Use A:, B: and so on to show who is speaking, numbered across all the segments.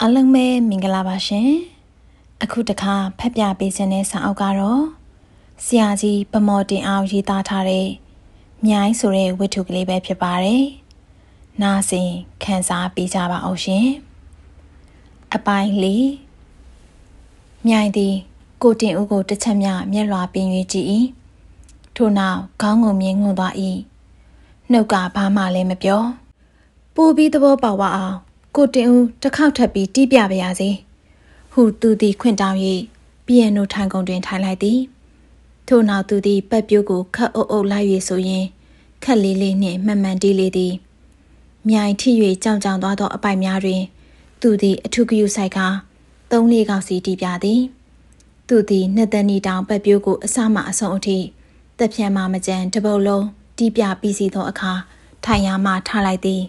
A: အားလုံးပဲမင်္ဂလာပါရှင်အခုတခါဖတ်ပြပေးခြင်းတဲ့စာအုပ်ကတော့ဆရာကြီးဗမော်တင်အောင်ရေးသားထားတဲ့မြိုင်းဆိုတဲ့ဝတ္ထုကလေးပဲဖြစ်ပါတယ်နားဆင်ခန်းစားပေးကြပါအောင်ရှင်အပိုင်းလေးမြိုင်းသည်ကိုတင်ဦးကိုတစ်ချက်မျက်လွှာပင်၍ကြည့်၏ထို့နောက်ခေါင်းငုံမြင်ငုံသွား၏နှုတ်ကဘာမှလည်းမပြောပိုးပြီးသဘောပေါက်အောင်ကိုတင်ဦးတစ်ခေါက်ထပ်ပြီးတီးပြပါရစေဟုသူသည်ခွင့်တောင်း၍ပီယန်နိုထိုင်ကုန်တွင်ထိုင်လိုက်သည်ထို့နောက်သူသည်ပတ်ပြိုးကိုခတ်အုပ်အုပ်လိုက်၍ဆိုရင်ခက်လေးလေးနှင့်မှန်မှန်တီးလေးသည်မြိုင်ထိ၍ကြောင်ကြောင်သွားသောအပိုက်များတွင်သူသည်အထုကယူဆိုင်က3-4ခေါက်စီတီးပြသည်သူသည်နှစ်သက်နီတောင်ပတ်ပြိုးကိုအစမှအဆုံးအထိတက်ဖြန်မှမကြမ်းတပုတ်လုံးတီးပြပြီးစီသောအခါထိုင်ရမှထားလိုက်သည်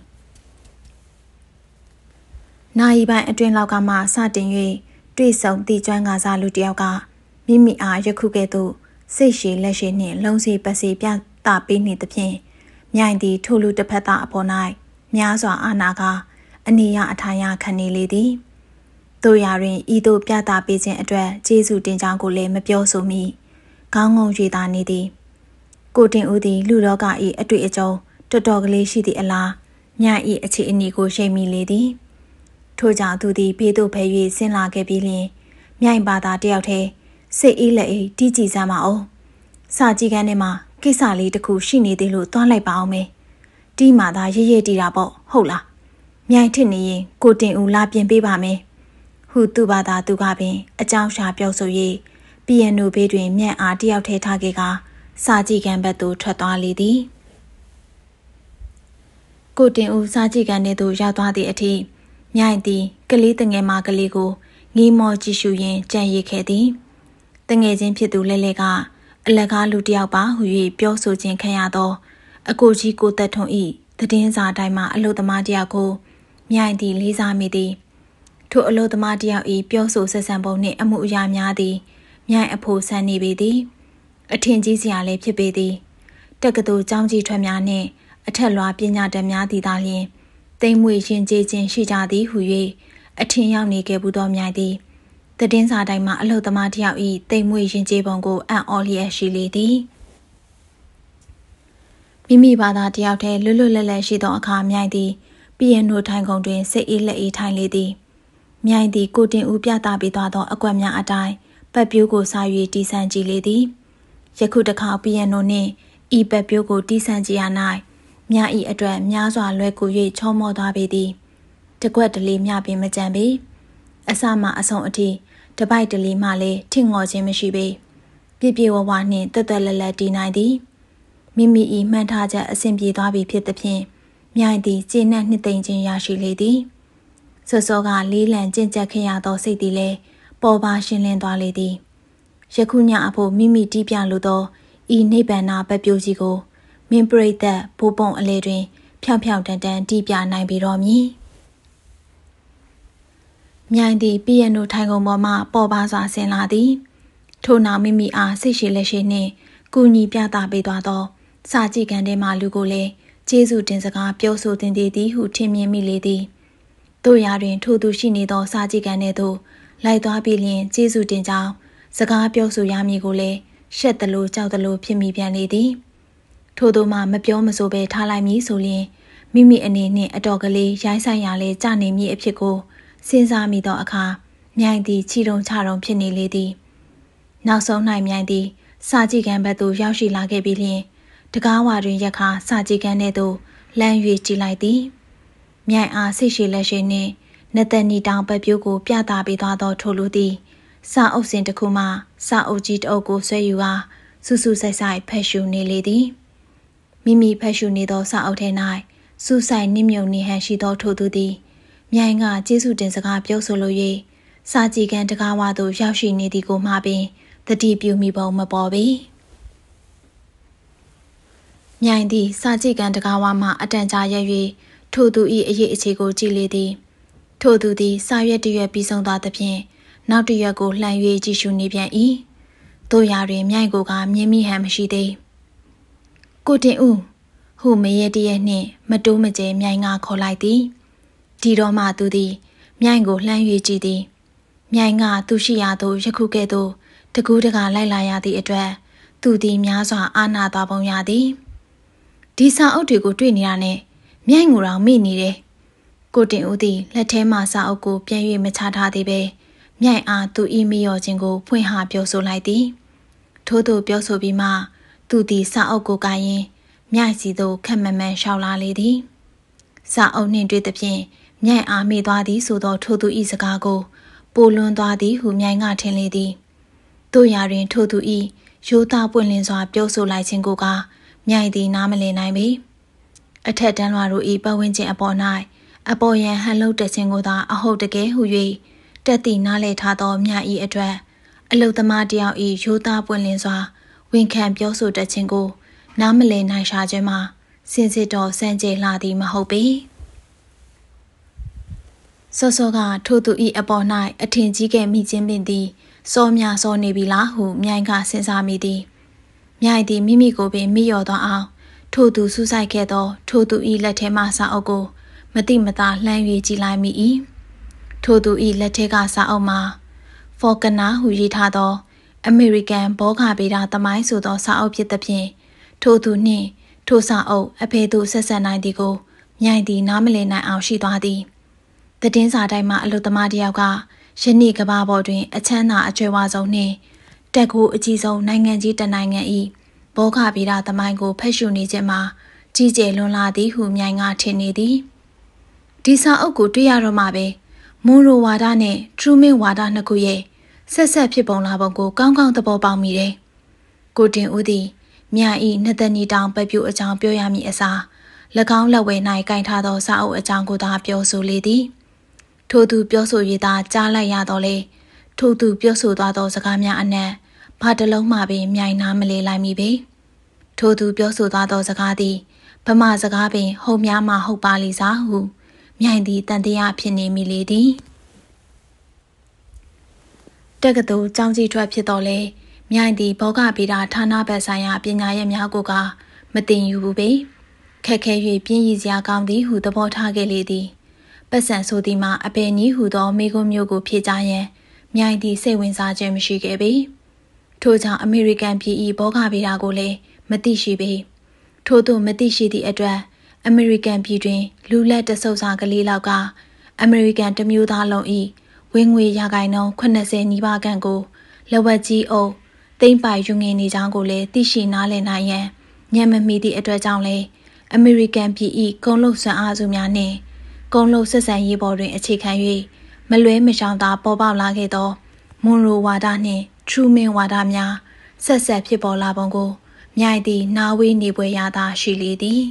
A: နိုင်ပိုင်းအတွင်းလောက်ကမှစတင်၍တွေ့ဆုံတည်ကျွမ်းကစားလူတယောက်ကမိမိအားယခုကဲ့သို့စိတ်ရှည်လက်ရှည်နှင့်လုံးစီပတ်စီပြသပေးနေသဖြင့်မြိုင်သည်ထိုလူတစ်ဖက်သားအပေါ်၌များစွာအာနာကအနိယအထာယခံနေလေသည်တို့ရာတွင်ဤသို့ပြသပေးခြင်းအတွက်ကျေးဇူးတင်ကြောင်းကိုလည်းမပြောဆိုမိခေါင်းငုံ၍သာနေသည်ကိုတင်ဦးသည်လူလောက၏အတွေ့အကြုံတော်တော်ကလေးရှိသည့်အလားမြိုင်၏အခြေအနေကိုရှိမိလေသည်ထို့ကြောင့်သူသည်ဘေးသို့ဖယ်၍ဆင်းလာခဲ့ပြီးလျှင်မြိုင်ပါသာတယောက်တည်းစိတ်အေးလက်အေးတီးကြည်စမ်းပါအောင်စာကြည့်ကန်းထဲမှာကိစ္စလေးတစ်ခုရှိနေသေးလို့သွားလိုက်ပါအောင်မေတီးမှသာရရတီးတာပေါ့ဟုတ်လားမြိုင်ထစ်နေရင်ကိုတင်ဦးလာပြင်ပေးပါမယ်ဟုသူပါသာသူကပင်အကြောင်းရှာပြောဆို၍ပီယန်နိုဘေးတွင်မြန်အားတယောက်တည်းထားခဲ့ကစာကြည့်ကန်းဘက်သို့ထွက်သွားလေသည်ကိုတင်ဦးစာကြည့်ကန်းထဲသို့ရောက်သွားသည့်အထိမြိုင်သည်ကလေးတငယ်မကလေးကိုငီးမောကြည့်ရှုရင်းကြံ့ရစ်ခဲ့သည်တငယ်ချင်းဖြစ်သူလဲလဲကအလကားလူတယောက်ပါဟု၍ပြောဆိုခြင်းခံရသောအကိုကြီးကိုသက်ထွန်း၏သတင်းစာတိုင်းမှာအလုသမားတယောက်ကိုမြိုင်သည်လေးစားမိသည်ထိုအလုသမားတယောက်၏ပြောဆိုဆက်ဆံပုံနှင့်အမှုအရာများသည်မြိုင်အဖို့ဆန်းနေပေသည်အထင်ကြီးစရာလည်းဖြစ်ပေသည်တက္ကသိုလ်ကျောင်းကြီးထွက်များနှင့်အထက်လွှာပညာတတ်များသည်သာလျှင်တိမ်မွေရင်ကျေးခြင်းရှိကြသည်ဟု၍အထင်ရောက်နေခဲ့ဘူးသောမြိုင်သည်သတင်းစာတိုင်းမှာအလုသမားတယောက်၏တိမ်မွေရင်ကျေးပုံကိုအံ့ဩလျက်ရှိလေသည်မိမိဘာသာတယောက်တည်းလွတ်လွတ်လပ်လပ်ရှိသောအခါမြိုင်သည်ပီယန်နိုထိုင်ကုန်တွင်စိတ်အေးလက်အေးထိုင်လေသည်မြိုင်သည်ကိုတင်ဦးပြသပေးသွားသောအကွက်များအတိုင်းပတ်ပြိုးကိုစား၍တီးဆန်းကြည့်လေသည်ယခုတစ်ခါပီယန်နိုနှင့်ဤပတ်ပြိုးကိုတီးဆန်းကြည့်ရ၌မြဤအတွက်များစွာလွယ်ကူ၍ချောမောသွားပေသည်တကွက်တလေမြပင်မကြံပေအစမှအဆုံးအထိတပိုက်တလေမှလည်းထင်ငေါ်ခြင်းမရှိပေပြည့်ပြည့်ဝဝနှင့်တက်တက်လက်လက်တည်နိုင်သည်မိမိ၏မှန်ထားချက်အစဉ်ပြေသွားပြီဖြစ်သဖြင့်မြိုင်သည်ကျေနပ်နှစ်သိမ့်ခြင်းရရှိလေသည်စောစောကလေးလံကျင့်ကြက်ခဲ့ရသောစိတ်သည်လည်းပေါ်ပါရှင်းလင်းသွားလေသည်ယခုညအဖို့မိမိတီးပြလိုသောဤနိဗ္ဗာန်ပပြိုးကြီးကိုမင်းပရိသတ်ဘိုးပုံအလေတွင်ဖြောင်ဖြောင်တန်တန်တီးပြနိုင်ပြီတော်မည်မြိုင်သည်ပီယန်နိုထိုင်ကုန်ပေါ်မှပေါ်ပါစွာဆင်းလာသည်ထို့နောက်မိမိအားစိတ်ရှိလက်ရှိနှင့်ကူညီပြသပေးသွားသောစာကြည့်ကန်းထဲမှလူကိုလည်းကျေးဇူးတင်စကားပြောဆိုတင်သည်ဟုထင်မြင်မိလေသည်တို့ရာတွင်ထိုသူရှိနေသောစာကြည့်ကန်းထဲသို့လိုက်သွားပြီးလျှင်ကျေးဇူးတင်ကြောင်းစကားပြောဆိုရမည်ကိုလည်းရှက်သလိုကြောက်သလိုဖြစ်မိပြန်လေသည်ထို့သောမှမပြောမဆိုဘဲထားလိုက်မည်ဆိုလျှင်မိမိအနေနှင့်အတော်ကလေးရိုင်းဆိုင်ရလဲကြနေမည်အဖြစ်ကိုစဉ်းစားမိသောအခါမြိုင်သည်ချီတုံချတုံဖြစ်နေလေသည်နောက်ဆုံး၌မြိုင်သည်စာကြည့်ကန်းဘက်သို့ရောက်ရှိလာခဲ့ပြီးလျှင်တကားဝါတွင်ရက်ခါစာကြည့်ကန်းထဲသို့လမ်း၍ကြည့်လိုက်သည်မြိုင်အားစိတ်ရှိလက်ရှိနှင့်နှစ်သက်နီတောင်ပတ်ပြိုးကိုပြသပေးသွားသောထိုလူသည်စာအုပ်စဉ်တစ်ခုမှစာအုပ်ကြီးတစ်အုပ်ကိုဆွဲယူကာစူးစူးဆိုင်ဆိုင်ဖတ်ရှုနေလေသည်မိမိဖတ်ရှုနေသောစာအုပ်ထဲ၌စူးဆိုင်နစ်မြုံနေဟန်ရှိသောထိုသူသည်မြိုင်ကကျေးဇူးတင်စကားပြောဆိုလို၍စာကြည့်ကန်းတကားဝါသို့ရောက်ရှိနေသည်ကိုမှပင်သတိပြုမိပုံမပေါ်ပေမြိုင်သည်စာကြည့်ကန်းတကားဝါမှအတန်ကြာရက်၍ထိုသူ၏အရေးအခြေကိုကြည့်လေသည်ထိုသူသည်စာရွက်တစ်ရွက်ပြီးဆုံးသွားသဖြင့်နောက်တစ်ရွက်ကိုလှန်၍ကြည့်ရှုနေပြန်၏တို့ရာတွင်မြိုင်ကိုကမြင်မိဟန်မရှိသေးကိုတင်ဦးဟုမရေတရက်နှင့်မတိုးမကျဲမြိုင်ကခေါ်လိုက်သည်ဒီတော့မှသူသည်မြိုင်ကိုလှမ်း၍ကြည့်သည်မြိုင်ကသူရှိရာသို့ယခုကဲ့သို့တကူးတကလိုက်လာရသည့်အတွက်သူသည်များစွာအာနာသွားပုံရသည်ဒီစာအုပ်တွေကိုတွေ့နေရနဲ့မြိုင်ကိုတော့မိနေတယ်ကိုတင်ဦးသည်လက်ထဲမှစာအုပ်ကိုပြန်၍မချထားသေးပဲမြိုင်အားသူ၏မိရောခြင်းကိုဖွင့်ဟပြောဆိုလိုက်သည်ထို့သို့ပြောဆိုပြီးမှသူသည်စာအုပ်ကိုကိုင်ရင်မြိုင်စီသို့ခက်မမှန်လျှောက်လာလေသည်စာအုပ်နှင့်တွေ့သဖြင့်မြိုင်အားမိသွားသည်ဆိုသောထိုသူ၏စကားကိုပိုလွန်သွားသည်ဟုမြိုင်ကထင်လေသည်တို့ရာတွင်ထိုသူ၏ရိုးသားပွင့်လင်းစွာပြောဆိုလိုက်ခြင်းကိုကမြိုင်သည်နားမလည်နိုင်ပေအထက်တန်းလွှာတို့၏ပတ်ဝန်းကျင်အပေါ်၌အပေါ်ယံဟန်လှုပ်တက်ခြင်းကိုသာအဟုတ်တကယ်ဟု၍တက်သည့်နားလည်ထားသောမြတ်၏အတွက်အလုသမားတယောက်၏ရိုးသားပွင့်လင်းစွာဝန်ခံပြောဆိုတတ်ခြင်းကိုနားမလည်နိုင်ရှာခြင်းမှာစင်စစ်တော်စံကြေလှသည်မဟုတ်ပေစောစောကထိုသူ၏အပေါ်၌အထင်ကြီးခဲ့မိခြင်းပင်သည်စောမြစောနေပြီလားဟုမြိုင်ကစဉ်းစားမိသည်မြိုင်သည်မိမိကိုပင်မိရောသွားအောင်ထိုသူစူးစိုက်ခဲ့သောထိုသူ၏လက်ထဲမှစာအုပ်ကိုမတိမတာလှမ်း၍ကြည့်လိုက်မိ၏ထိုသူ၏လက်ထဲကစာအုပ်မှာဖော်ကနာဟုရေးထားသောအမေရိကန်ဘောဂါဗေဒသမိုင်းဆိုသောစာအုပ်ဖြစ်သဖြင့်ထိုသူနှင့်ထိုစာအုပ်အဖေသို့ဆက်ဆက်နိုင်သည်ကိုမြိုင်သည်နားမလည်နိုင်အောင်ရှိသွားသည်သတင်းစာတိုင်းမှာအလုသမားတယောက်ကယနေ့ကမ္ဘာပေါ်တွင်အချမ်းသာအကျွယ်ဝဆုံးနှင့်တက်ကိုအကြီးဆုံးနိုင်ငံကြီးတစ်နိုင်ငံ၏ဘောဂါဗေဒသမိုင်းကိုဖတ်ရှုနေခြင်းမှာကြီးကျယ်လွန်လာသည်ဟုမြိုင်ကထင်နေသည်ဒီစာအုပ်ကိုတွေ့ရတော့မှပဲမွန်ရိုဝါဒနဲ့ထရူမင်းဝါဒနှစ်ခုရဲ့ဆက်ဆက်ဖြစ်ပုံလာပုံကိုကောင်းကောင်းသဘောပေါက်မိတယ်ကိုတင်ဦးသည်မြဤနှစ်သက်နီတောင်ပပြူအကြောင်းပြောရမည်အစား၎င်းလက်ဝဲ၌ကင်ထားသောစာအုပ်အကြောင်းကိုသာပြောဆိုလေသည်ထိုသူပြောဆို၍သာကြားလိုက်ရတော့လေထိုသူပြောဆိုသွားသောစကားများအနက်ဘာတလုံးမှပင်မြိုင်နာမလေလိုက်မိပေထိုသူပြောဆိုသွားသောစကားသည်ဗမာစကားပင်ဟုတ်များမှဟုတ်ပါလိမ့်စားဟုမြိုင်သည်တန်တရားဖြစ်နေမိလေသည်တက္ကသိုလ်ကျောင်းကြီးထွက်ဖြစ်တော်လဲမြိုင်သည်ဘောဂဗေဒဌာနဘက်ဆိုင်ရာပညာရပ်များကိုကမတင်ယူဘူးပေခက်ခဲ၍ပြင်းရည်စရာကောင်းသည်ဟုသဘောထားခဲ့လေသည်ပတ်စံဆိုသည်မှာအပေနည်းဟုသောမိကုံမျိုးကိုဖြေကြရန်မြိုင်သည်စိတ်ဝင်စားခြင်းမရှိခဲ့ပေထို့ကြောင့်အမေရိကန်ပြည်၏ဘောဂဗေဒကိုလည်းမသိရှိပေထို့သို့မသိရှိသည့်အတွက်အမေရိကန်ပြည်တွင်လူလက်တဆုပ်စာကလေးလောက်ကအမေရိကန်တမျိုးသားလုံး၏ဝင်ငွေရာခိုင်နှုန်း80နီးပါးခန့်ကိုလက်ဝက်ကြီးအုပ်သိမ့်ပိုင်ယူငင်နေကြောင်းကိုလည်းသိရှိနားလည်နိုင်ရန်ညံမမီသည့်အတွက်ကြောင့်လည်းအမေရိကန်ပြည်၏ကုန်လုပ်စွမ်းအားစုများနှင့်ကုန်လုပ်ဆက်ဆံရေးပေါ်တွင်အခြေခံ၍မလွဲမရှောင်သာပေါ်ပေါက်လာခဲ့သောမွန်ရိုဝါဒနှင့်ထရူမင်းဝါဒများဆက်ဆက်ဖြစ်ပေါ်လာပုံကိုမြိုင်သည်နာဝေးနေပွဲရသာရှိလေသည်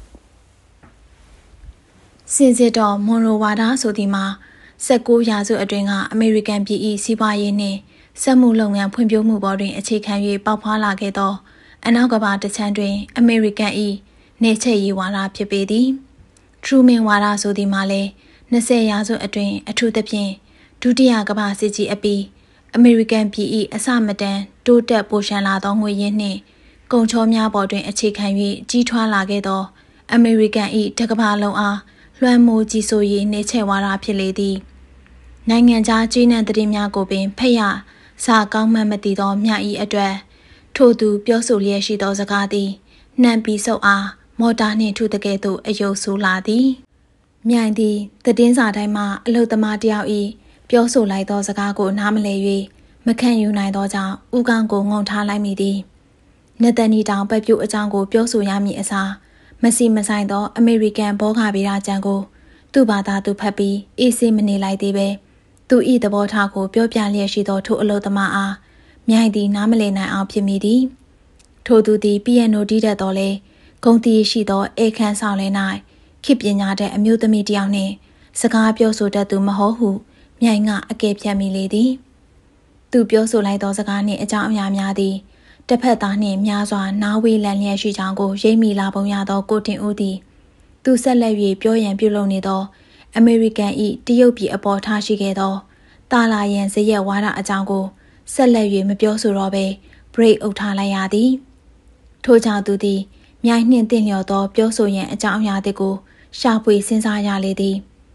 A: စင်စစ်တော်မွန်ရိုဝါဒဆိုသည်မှာ19ရာစုအတွင်းကအမေရိကန်ပြည်၏စီးပွားရေးနှင့်စက်မှုလုပ်ငန်းဖွံ့ဖြိုးမှုပေါ်တွင်အခြေခံ၍ပေါက်ဖွားလာခဲ့သောအနောက်ကမ္ဘာတစ်ချမ်းတွင်အမေရိကန်၏နေချက်ရေးဝါဒဖြစ်ပေသည်ထရူမင်းဝါဒဆိုသည်မှာလည်း20ရာစုအတွင်းအထူးသဖြင့်ဒုတိယကမ္ဘာစစ်ကြီးအပြီးအမေရိကန်ပြည်၏အစမတန်တိုးတက်ပိုရှန်လာသောငွေရင်းနှင့်ကုန်ချောများပေါ်တွင်အခြေခံ၍ကြီးထွားလာခဲ့သောအမေရိကန်၏တစ်ကမ္ဘာလုံးအားလွှမ်းမိုးကြီးစိုးရေးနေချက်ဝါဒဖြစ်လေသည်နိုင်ငံခြားကြီးနှံသတင်းများကိုပင်ဖက်ရစာကောင်းမှန်မသိသောမြတ်၏အတွက်ထို့သူပြောဆိုလျက်ရှိသောစကားသည်နှံပြီးဆုပ်အားမော်တာနှင့်ထုတကဲ့သို့အယုတ်ဆိုးလာသည်မြိုင်သည်သတင်းစာတိုင်းမှအလုသမားတယောက်၏ပြောဆိုလိုက်သောစကားကိုနားမလည်၍မခံယူနိုင်သောကြောင့်ဥကောင်းကိုငုံထားလိုက်မိသည်နသနီတောင်ပပြိုအကြောင်းကိုပြောဆိုရမည်အစားမစီမဆိုင်သောအမေရိကန်ဘောဂဗေဒကျမ်းကိုသူ့ဘာသာသူဖတ်ပြီးအေးဆေးမနေလိုက်သေးပဲသူ၏သဘောထားကိုပြောပြလျက်ရှိသောထိုအလုသမားအားမြိုင်သည်နားမလည်နိုင်အောင်ဖြစ်မိသည်ထိုသူသည်ပီယန်နိုတီးတတ်တော်လဲဂုံတီရှိသောအေခန်းဆောင်လဲ၌ခေပညာတဲ့အမျိုးသမီးတစ်ယောက်နှင့်စကားပြောဆိုတတ်သူမဟုတ်ဟုမြိုင်ကအကဲဖြတ်မိလေသည်သူပြောဆိုလိုက်သောစကားနှင့်အကြောင်းအရာများသည်တစ်ဖက်သားနှင့်များစွာနားဝေးလန်လျက်ရှိကြောင်းကိုရိပ်မိလာပုံရသောကိုတင်ဦးသည်သူဆက်လက်၍ပြောရန်ပြုလုပ်နေသောအမေရိကန်၏တရုတ်ပြည်အပေါ်ထားရှိခဲ့သောတာလာရန်ဇရက်ဝါဒအကြောင်းကိုဆက်လက်၍မပြောဆိုတော့ဘဲ break အုပ်ထားလိုက်ရသည်ထို့ကြောင့်သူသည်မြိုင်နှင့်တင့်လျော်သောပြောဆိုရန်အကြောင်းအရာတွေကိုရှာဖွေစဉ်းစားရလေသည်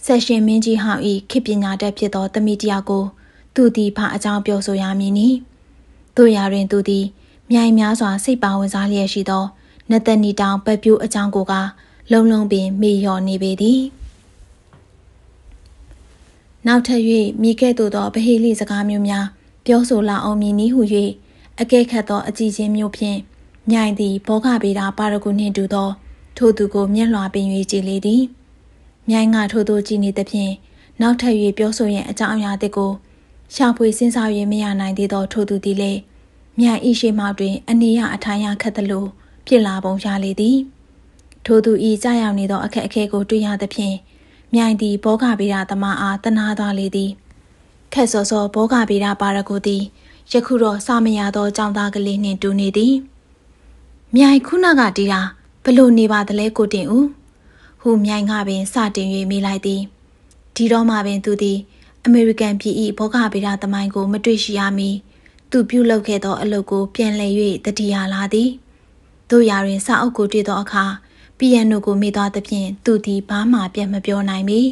A: ဆက်ရှင်မင်းကြီးဟောင်းဤခေပညာတတ်ဖြစ်သောသမီးတယောက်ကိုသူသည်ဘာအကြောင်းပြောဆိုရမည်နည်းတို့ရာတွင်သူသည်မြိုင်များစွာစိတ်ပါဝင်စားလျက်ရှိသောနတ်တနီတောင်ပပြိုးအကြောင်းကိုကလုံလုံပင်မေ့လျော့နေပေသည်နောက်ထပ်၍မိကဲ့သို့သောဗဟိလိစကားမျိုးများပြောဆိုလာအောင်မည်နည်းဟု၍အကဲခတ်သောအကြည့်ချင်းမျိုးဖြင့်မြိုင်သည်ဘောဂဗေဒပါရဂုနှင့်တူသောထိုသူကိုမျက်လွှာပင်၍ကြည်လေသည်မြိုင်ကထိုသူကြည်နေသဖြင့်နောက်ထပ်၍ပြောဆိုရန်အကြောင်းအရာတစ်ကိုရှာဖွေစဉ်းစား၍မရနိုင်သေးသောထိုသူသည်လည်းမြိုင်ဤရှိမှတွင်အနေရအထိုင်ရခတ်သလိုဖြစ်လာပုံရလေသည်ထိုသူဤကြာရောက်နေသောအခက်အခဲကိုတွေ့ရသဖြင့်မြိုင်သည်ဘောဂဗေဒသမားအားတနာသွားလေသည်ခက်စောစောဘောဂဗေဒပါရဂုသည်ယခုတော့စာမရသောကြောင့်သားကလေးနှင့်တူနေသည်မြိုင်ခုနကတီးတာဘလို့နေပါသလဲကိုတင်ဦးဟူမြိုင်ကပင်စတင်၍မေးလိုက်သည်ဒီတော့မှပင်သူသည်အမေရိကန်ပြည်၏ဘောဂဗေဒသမိုင်းကိုမတွေ့ရှိရမီသူပြုလုပ်ခဲ့သောအလုပ်ကိုပြန်လည်၍တတိယလာသည်တို့ရာတွင်စာအုပ်ကိုတွေ့သောအခါပီယန်နိုကိုမေ့သွားသဖြင့်သူသည်ဘာမှပြန်မပြောနိုင်ပေ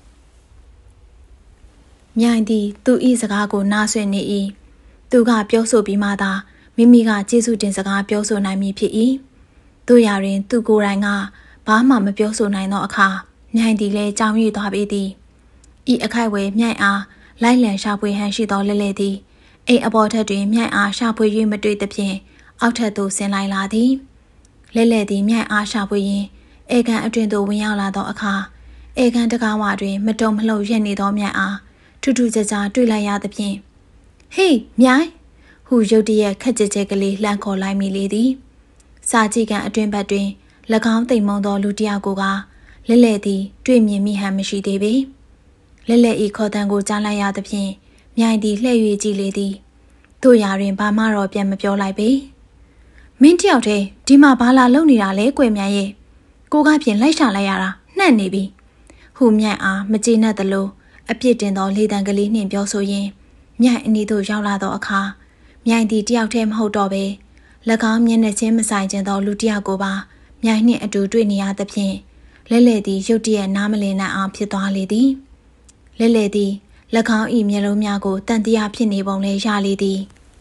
A: မြိုင်သည်သူ၏စကားကိုနားဆွင့်နေ၏သူကပြောဆိုပြီးမှသာမိမိကကျေးဇူးတင်စကားပြောဆိုနိုင်မည်ဖြစ်၏တို့ရာတွင်သူကိုယ်တိုင်ကဘာမှမပြောဆိုနိုင်သောအခါမြိုင်သည်လည်းကြောင်ရွေ့သွားပေသည်ဤအခိုက်ဝဲမြိုင်အားလိုက်လံရှာဖွေဟန်ရှိသောလဲလဲသည်အိမ်အပေါ်ထက်တွင်မြိုင်အားရှာဖွေ၍မတွေ့သဖြင့်အောက်ထပ်သို့ဆင်းလိုက်လာသည်လဲလဲသည်မြိုင်အားရှာဖွေရင်းအေကန်အတွင်သို့ဝင်ရောက်လာသောအခါအေကန်တကားဝတွင်မတုံမလှုပ်ရက်နေသောမြိုင်အားထူးထူးခြားခြားတွေ့လိုက်ရသဖြင့်ဟေးမြိုင်ဟုရုတ်တရက်ခက်ကြဲကြဲကလေးလှမ်းခေါ်လိုက်မိလေသည်စာကြည့်ကန်အတွင်ဘက်တွင်၎င်းတိမ်မုံသောလူတစ်ယောက်ကိုကလဲလဲသည်တွေ့မြင်မိဟန်မရှိသေးပေလဲလဲဤခေါ်တန်ကိုကြားလိုက်ရသဖြင့်မြိုင်သည်လှည့်၍ကြည့်လေသည်တို့ရာတွင်ဘာမှတော့ပြန်မပြောလိုက်ပေမင်းတယောက်တည်းဒီမှာဘာလာလုပ်နေတာလဲကွယ်မြိုင်ရဲ့ကိုကဖြင့်လိုက်ရှာလိုက်ရတာနှံ့နေပြီဟူမြိုင်အားမကျေနပ်သလိုအပြစ်တင်သောလေတံကလေးနှင့်ပြောဆိုရင်းမြိုင်အနီးသို့ရောက်လာသောအခါမြိုင်သည်တယောက်တည်းမဟုတ်တော့ပဲ၎င်းမျက်နှာချင်းမဆိုင်ခြင်းသောလူတစ်ယောက်ကိုပါမြိုင်နှင့်အတူတွေ့နေရသဖြင့်လဲလဲသည်ရုတ်တရက်နားမလည်နိုင်အောင်ဖြစ်သွားလေသည်လဲလဲသည်၎င်း၏မျက်လုံးများကိုတန်တရားဖြစ်နေပုံလည်းရလေသည်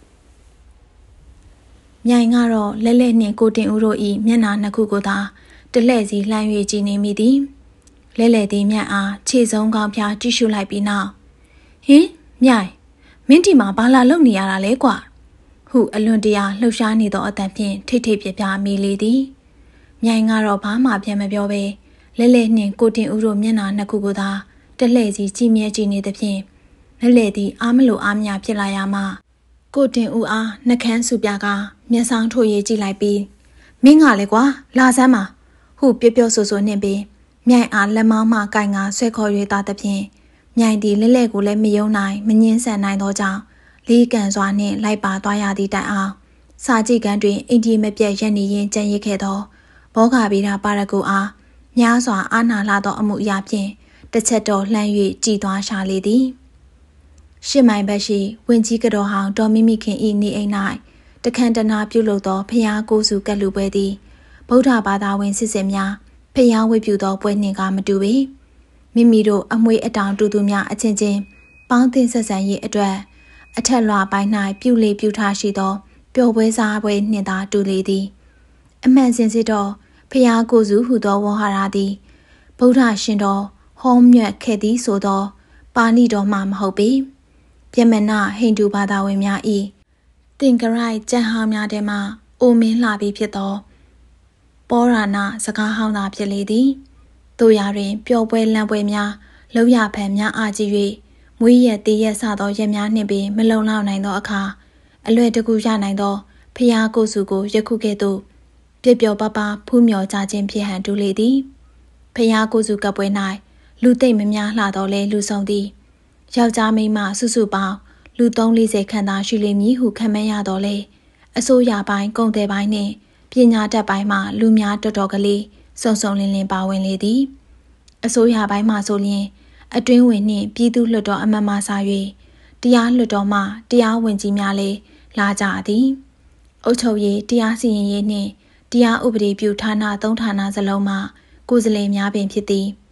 A: မြိုင်ကတော့လဲလဲနှင့်ကိုတင်ဦးတို့၏မျက်နှာနှစ်ခုကိုသာတလှည့်စီလှမ်း၍ကြည့်နေမိသည်လဲလဲသည်မြိုင်အားခြေစုံကောင်းဖျားကြည့်ရှုလိုက်ပြီးနောက်ဟင်မြိုင်မင်းဒီမှာဘာလာလုပ်နေရတာလဲကွာဟုအလွန်တရာလှုပ်ရှားနေသောအသံဖြင့်ထိတ်ထိတ်ပြပြမိလေသည်မြိုင်ကတော့ဘာမှပြန်မပြောဘဲလဲလဲနှင့်ကိုတင်ဦးတို့မျက်နှာနှစ်ခုကိုသာတလှည့်စီကြည့်မြဲကြည့်နေသဖြင့်လဲလဲသည်အားမလို့အားမရဖြစ်လာရမှကိုတင်ဦးအားနှကန်းဆူပြကမျက်စောင်းထိုးရေးကြည့်လိုက်ပြီးမင်းကလည်းကွာလာစမ်းပါဟုပြောဆိုဆိုနှင့်ပြီးမြိုင်အားလက်မောင်းမှကင်ကဆွဲခေါ်၍သားသဖြင့်မြိုင်သည်လဲလဲကိုလည်းမယုံနိုင်မငင်းဆန်နိုင်သောကြောင့်လေးကန်စွာနှင့်လိုက်ပါသွားရသည့်တိုင်အောင်စာကြည့်ကန်တွင်အင်ဒီမပြတ်ရက်နေရင်းကြံရစ်ခဲ့သောဘောဂဗေဒပါရဂုအားများစွာအာနာလာသောအမှုအရာဖြင့်တစ်ချက်တော်လှမ်း၍ကြည်သွားရှာလေသည်ရှစ်မိုင်ဘက်ရှိဝင်းကြီးကတော်ဟောင်းဒေါ်မိမိခင်၏နေအိမ်၌တခန့်တနာပြုလုပ်သောဖျားကိုစုကတ်လူပွဲသည်ဗုဒ္ဓဘာသာဝင်စစ်စစ်များဖျားဝတ်ပြုသောပွဲနှင့်ကမတူပေမိမိတို့အမွေအတောင်တူသူများအချင်းချင်းပေါင်းသင်းဆက်ဆံရေးအတွက်အထက်လွှာပိုင်း၌ပြုလေပြုထားရှိသောပျော်ပွဲစားပွဲနှင့်သာတူလေသည်အမှန်စင်စစ်တော့ဖျားကိုစုဟုသောဝဟရာသည်ဗုဒ္ဓရှင်တော်ဟောမြတ်ခဲ့သည်ဆိုသောပါဠိတော်မှမဟုတ်ပေပြမနာဟိန္ဒူဘာသာဝင်များ၏သင်္ကရိုက်ကျမ်းဟောင်းများထဲမှအိုမင်းလှပြီးဖြစ်သောပောရဏစကားဟောင်းသာဖြစ်လေသည်တို့ရာတွင်ပျော်ပွဲလန့်ပွဲများလောက်ရဖန်များအားကြီး၍မွေးရက်တည်ရက်စသောရက်များနှင့်ပင်မလုံလောက်နိုင်သောအခါအလွယ်တကူရနိုင်သောဖျားကိုစုကိုယခုကဲ့သို့ပြပျော်ပပဖူးမြော်ကြခြင်းဖြစ်ဟန်တူလေသည်ဖျားကိုစုကပွဲ၌လူသိမ့်မများလှတော်လဲလူဆုံးသည်ယောက်ျားမိန်းမစုစုပေါင်းလူ340ခန့်သာရှိလိမ့်မည်ဟုခန့်မှန်းရတော်လဲအစိုးရပိုင်းကုန်သည်ပိုင်းနှင့်ပညာတတ်ပိုင်းမှလူများတော်တော်ကလေးစုံစုံလင်းလင်းပါဝင်လေသည်အစိုးရပိုင်းမှဆိုလျင်အတွင်းဝင်နှင့်ပြည်သူ့လွှတ်တော်အမတ်မှစား၍တရားလွှတ်တော်မှတရားဝင်ကြီးများလည်းလာကြသည်အုပ်ချုပ်ရေးတရားစီရင်ရေးနှင့်တရားဥပဒေပြုဌာန3ဌာနစလုံးမှကိုယ်စားလှယ်များပင်ဖြစ်သည်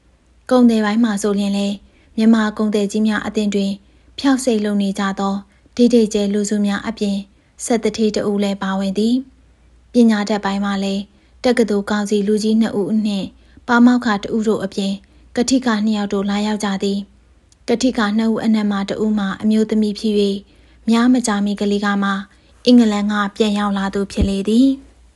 A: ကုန်တယ်ပိုင်းမှာဆိုရင်လေမြန်မာကုန်တယ်ကြီးများအသင်းတွင်ဖျောက်စိတ်လုံနေကြသောဒိတ်ဒိတ်ကျဲလူစုများအပြင်ဆက်တထေးတအူလည်းပါဝင်သည်ပညာတတ်ပိုင်းမှာလည်းတက္ကသိုလ်ကောင်စီလူကြီး2ဦးနှင့်ပါမောက္ခ2ဦးတို့အပြင်ကတိက2ယောက်တို့လာရောက်ကြသည်ကတိက2ဦးအနက်မှ2ဦးမှအမျိုးသမီးဖြစ်၍များမကြာမီကလေးကမှအင်္ဂလန်ကပြန်ရောက်လာသူဖြစ်လေသည်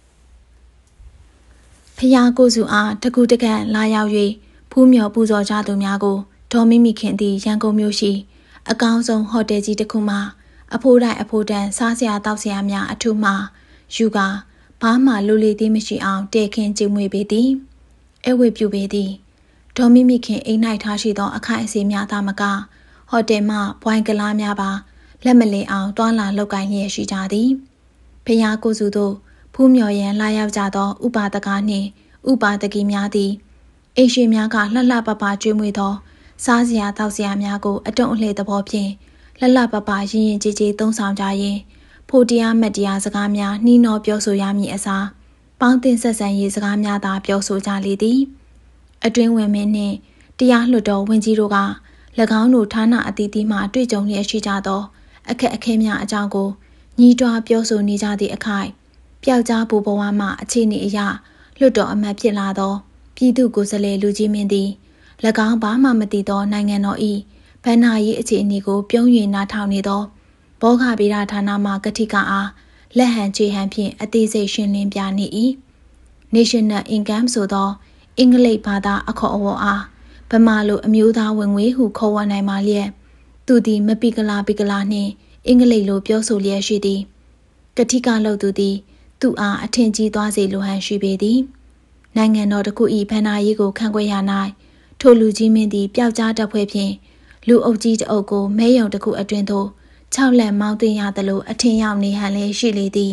A: ဖျားကိုစုအားတကူတကန့်လာရောက်၍ဖူးမြော်ပူဇော်ကြသူများကိုဒေါ်မိမိခင်သည်ရန်ကုန်မြို့ရှိအကောင်းဆုံးဟိုတယ်ကြီးတစ်ခုမှအဖိုးတိုင်းအဖိုးတန်းစားစရာတောက်စရာများအထူးမှယူကာဘာမှလူလီသည်မရှိအောင်တဲခင်းကျင်းမွေပေသည်အဝိပြုပေသည်ဒေါ်မိမိခင်အိမ်၌ထားရှိသောအခိုင်အစေများသာမကဟိုတယ်မှဘွိုင်းကလားများပါလက်မလင်အောင်တွာလာလောက်ကင်လျက်ရှိကြသည်ဖျားကိုစုတို့ဖူးမြော်ရန်လာရောက်ကြသောဥပါဒကနှင့်ဥပါဒကီများသည်အိမ်ရှင်များကလှလှပပကျွေးမွေးသောစားစရာတောက်စရာများကိုအတုံးအလှဲ့သဘောဖြင့်လှလှပပရင်ရင်ကြည်ကြည်သုံးဆောင်ကြရင်ဖို့တရားမတ်တရားစကားများနှီးနှောပြောဆိုရမည်အစားပေါင်းတင်ဆက်ဆံရေးစကားများသာပြောဆိုကြလေသည်အတွင်းဝင်မင်းနှင့်တရားလွှတ်တော်ဝင်ကြီးတို့က၎င်းတို့ဌာနအသီးသီးမှတွေ့ကြုံလျက်ရှိကြသောအခက်အခဲများအကြောင်းကိုညီးတွားပြောဆိုနေကြသည့်အခိုက်ပျောက်ကြားပူဘဝမှအခြေအနေအရလွှတ်တော်အမတ်ဖြစ်လာသောပြည်သူ့ကိုယ်စားလှယ်လူကြီးမင်းသည်၎င်းဘာမှမသိသောနိုင်ငံတော်၏ဗဏ္ဍာရေးအခြေအနေကိုပြုံး၍နားထောင်နေသောဘောဂဗေဒဌာနမှကတိကအားလက်ဟန်ခြေဟန်ဖြင့်အသေးစိတ်ရှင်းလင်းပြနေ၏National Income ဆိုသောအင်္ဂလိပ်ဘာသာအခေါ်အဝေါ်အားဗမာလိုအမျိုးသားဝင်ငွေဟုခေါ်ဝေါ်နိုင်ပါလျက်သူသည်မပိကလာပိကလာနှင့်အင်္ဂလိပ်လိုပြောဆိုလျက်ရှိသည်ကတိကလုပ်သူသည်သူအားအထင်ကြီးသွားစေလိုဟန်ရှိပေသည်နိုင်ငံတော်တစ်ခု၏ဗဏ္ဍာရေးကိုခန့်ခွဲရ၌ထိုလူကြီးမင်းသည်ပျောက်ကြားတပ်ဖွဲ့ဖြင့်လူအုပ်ကြီးတအုပ်ကိုမဲယုံတစ်ခုအတွင်သို့6လက်မောင်းသွင်းရသလိုအထင်ရောက်နေဟန်လည်းရှိလေသည်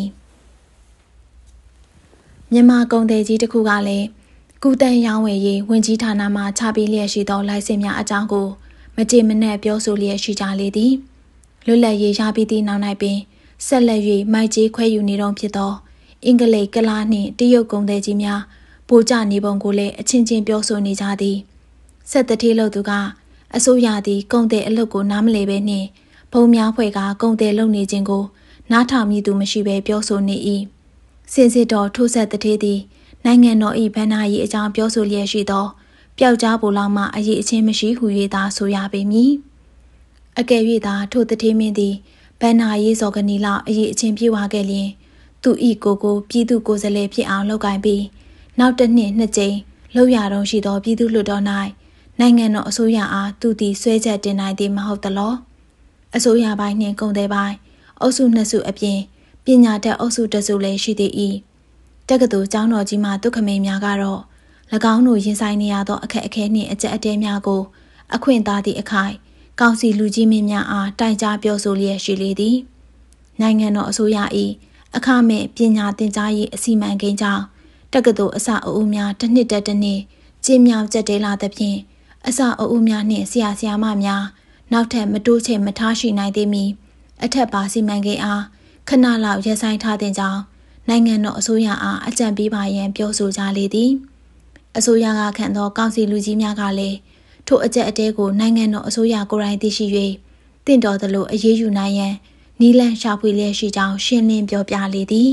A: မြန်မာကုန်သည်ကြီးတစ်ခုကလည်းကုတန်ရောင်းဝယ်ရေးဝင်ကြီးဌာနမှချပေးလျက်ရှိသောလိုင်စင်များအကြောင်းကိုမကြေမနက်ပြောဆိုလျက်ရှိကြလေသည်လွတ်လပ်ရေးရပြီးသည့်နောက်၌ပင်ဆက်လက်၍မိုက်ကြီးခွဲယူနေတော့ဖြစ်သောအင်္ဂလိပ်ကလားနှင့်တရုတ်ကုန်သည်ကြီးများပိုကြနေပုံကိုလည်းအချင်းချင်းပြောဆိုနေကြသည်ဆက်တထေးလို့သူကအစိုးရသည်ကုန်သည်အလုပ်ကိုနားမလည်ပဲနှင့်ဘုံများဖွဲ့ကကုန်သည်လုပ်နေခြင်းကိုနားထောင်မိသူမရှိဘဲပြောဆိုနေ၏စင်စစ်တော်ထိုးဆက်တထေးသည်နိုင်ငံတော်၏ဗဏ္ဍာရေးအကြောင်းပြောဆိုလျက်ရှိသောပျောက်ကြားပိုလောက်မှအရေးအချင်းမရှိဟု၍သာဆိုရပေမည်အကယ်၍သာထိုတထေးမင်းသည်ဗဏ္ဍာရေးစော်ကနီလောက်အရေးအချင်းပြေဝခဲ့လျင်သူ၏ကိုပြည်သူကိုယ်စားလှယ်ဖြစ်အောင်လုပ်ကိုင်ပြီးနောက်တစ်နှစ်နှစ်ကြိမ်လောက်ရတော့ရှိသောပြည်သူလွှတ်တော်၌နိုင်ငံတော်အစိုးရအားသူသည်ဆွဲချက်တင်နိုင်သည်မဟုတ်သလောအစိုးရပိုင်းနှင့်ကုန်သည်ပိုင်းအုပ်စုနှစ်စုအပြင်ပညာတတ်အုပ်စုတစ်စုလည်းရှိသေး၏တက္ကသိုလ်ကျောင်းတော်ကြီးမှဒုက္ခမိန်များကတော့၎င်းတို့ရင်ဆိုင်နေရသောအခက်အခဲနှင့်အကျပ်အတည်းများကိုအခွင့်သာသည့်အခိုက်ကောင်စီလူကြီးမင်းများအားတိုင်ကြားပြောဆိုလျက်ရှိလေသည်နိုင်ငံတော်အစိုးရ၏အခမဲ့ပညာသင်ကြားရေးအစီအမံကိန်းကြောင့်တက္ကသိုလ်အစအဦးများတစ်နှစ်တက်တစ်နှစ်ကျင်းမြောင်ကျက်တဲလာသဖြင့်အစအဦးများနှင့်ဆရာဆရာမများနောက်ထပ်မတိုးချဲ့မထားရှိနိုင်သေးမီအထက်ပါစီမံကိန်းအားခဏလောက်ရပ်ဆိုင်းထားတဲ့ကြောင်းနိုင်ငံတော်အစိုးရအားအကြံပေးပါရန်ပြောဆိုကြလေသည်အစိုးရကခန့်သောကောင်စီလူကြီးများကလည်းထိုအကြက်အတဲကိုနိုင်ငံတော်အစိုးရကိုယ်တိုင်သိရှိ၍တင့်တော်သလိုအရေးယူနိုင်ရန်နီလန်ရှာဖွေလျက်ရှိကြောင်းရှင်းလင်းပြောပြလေသည်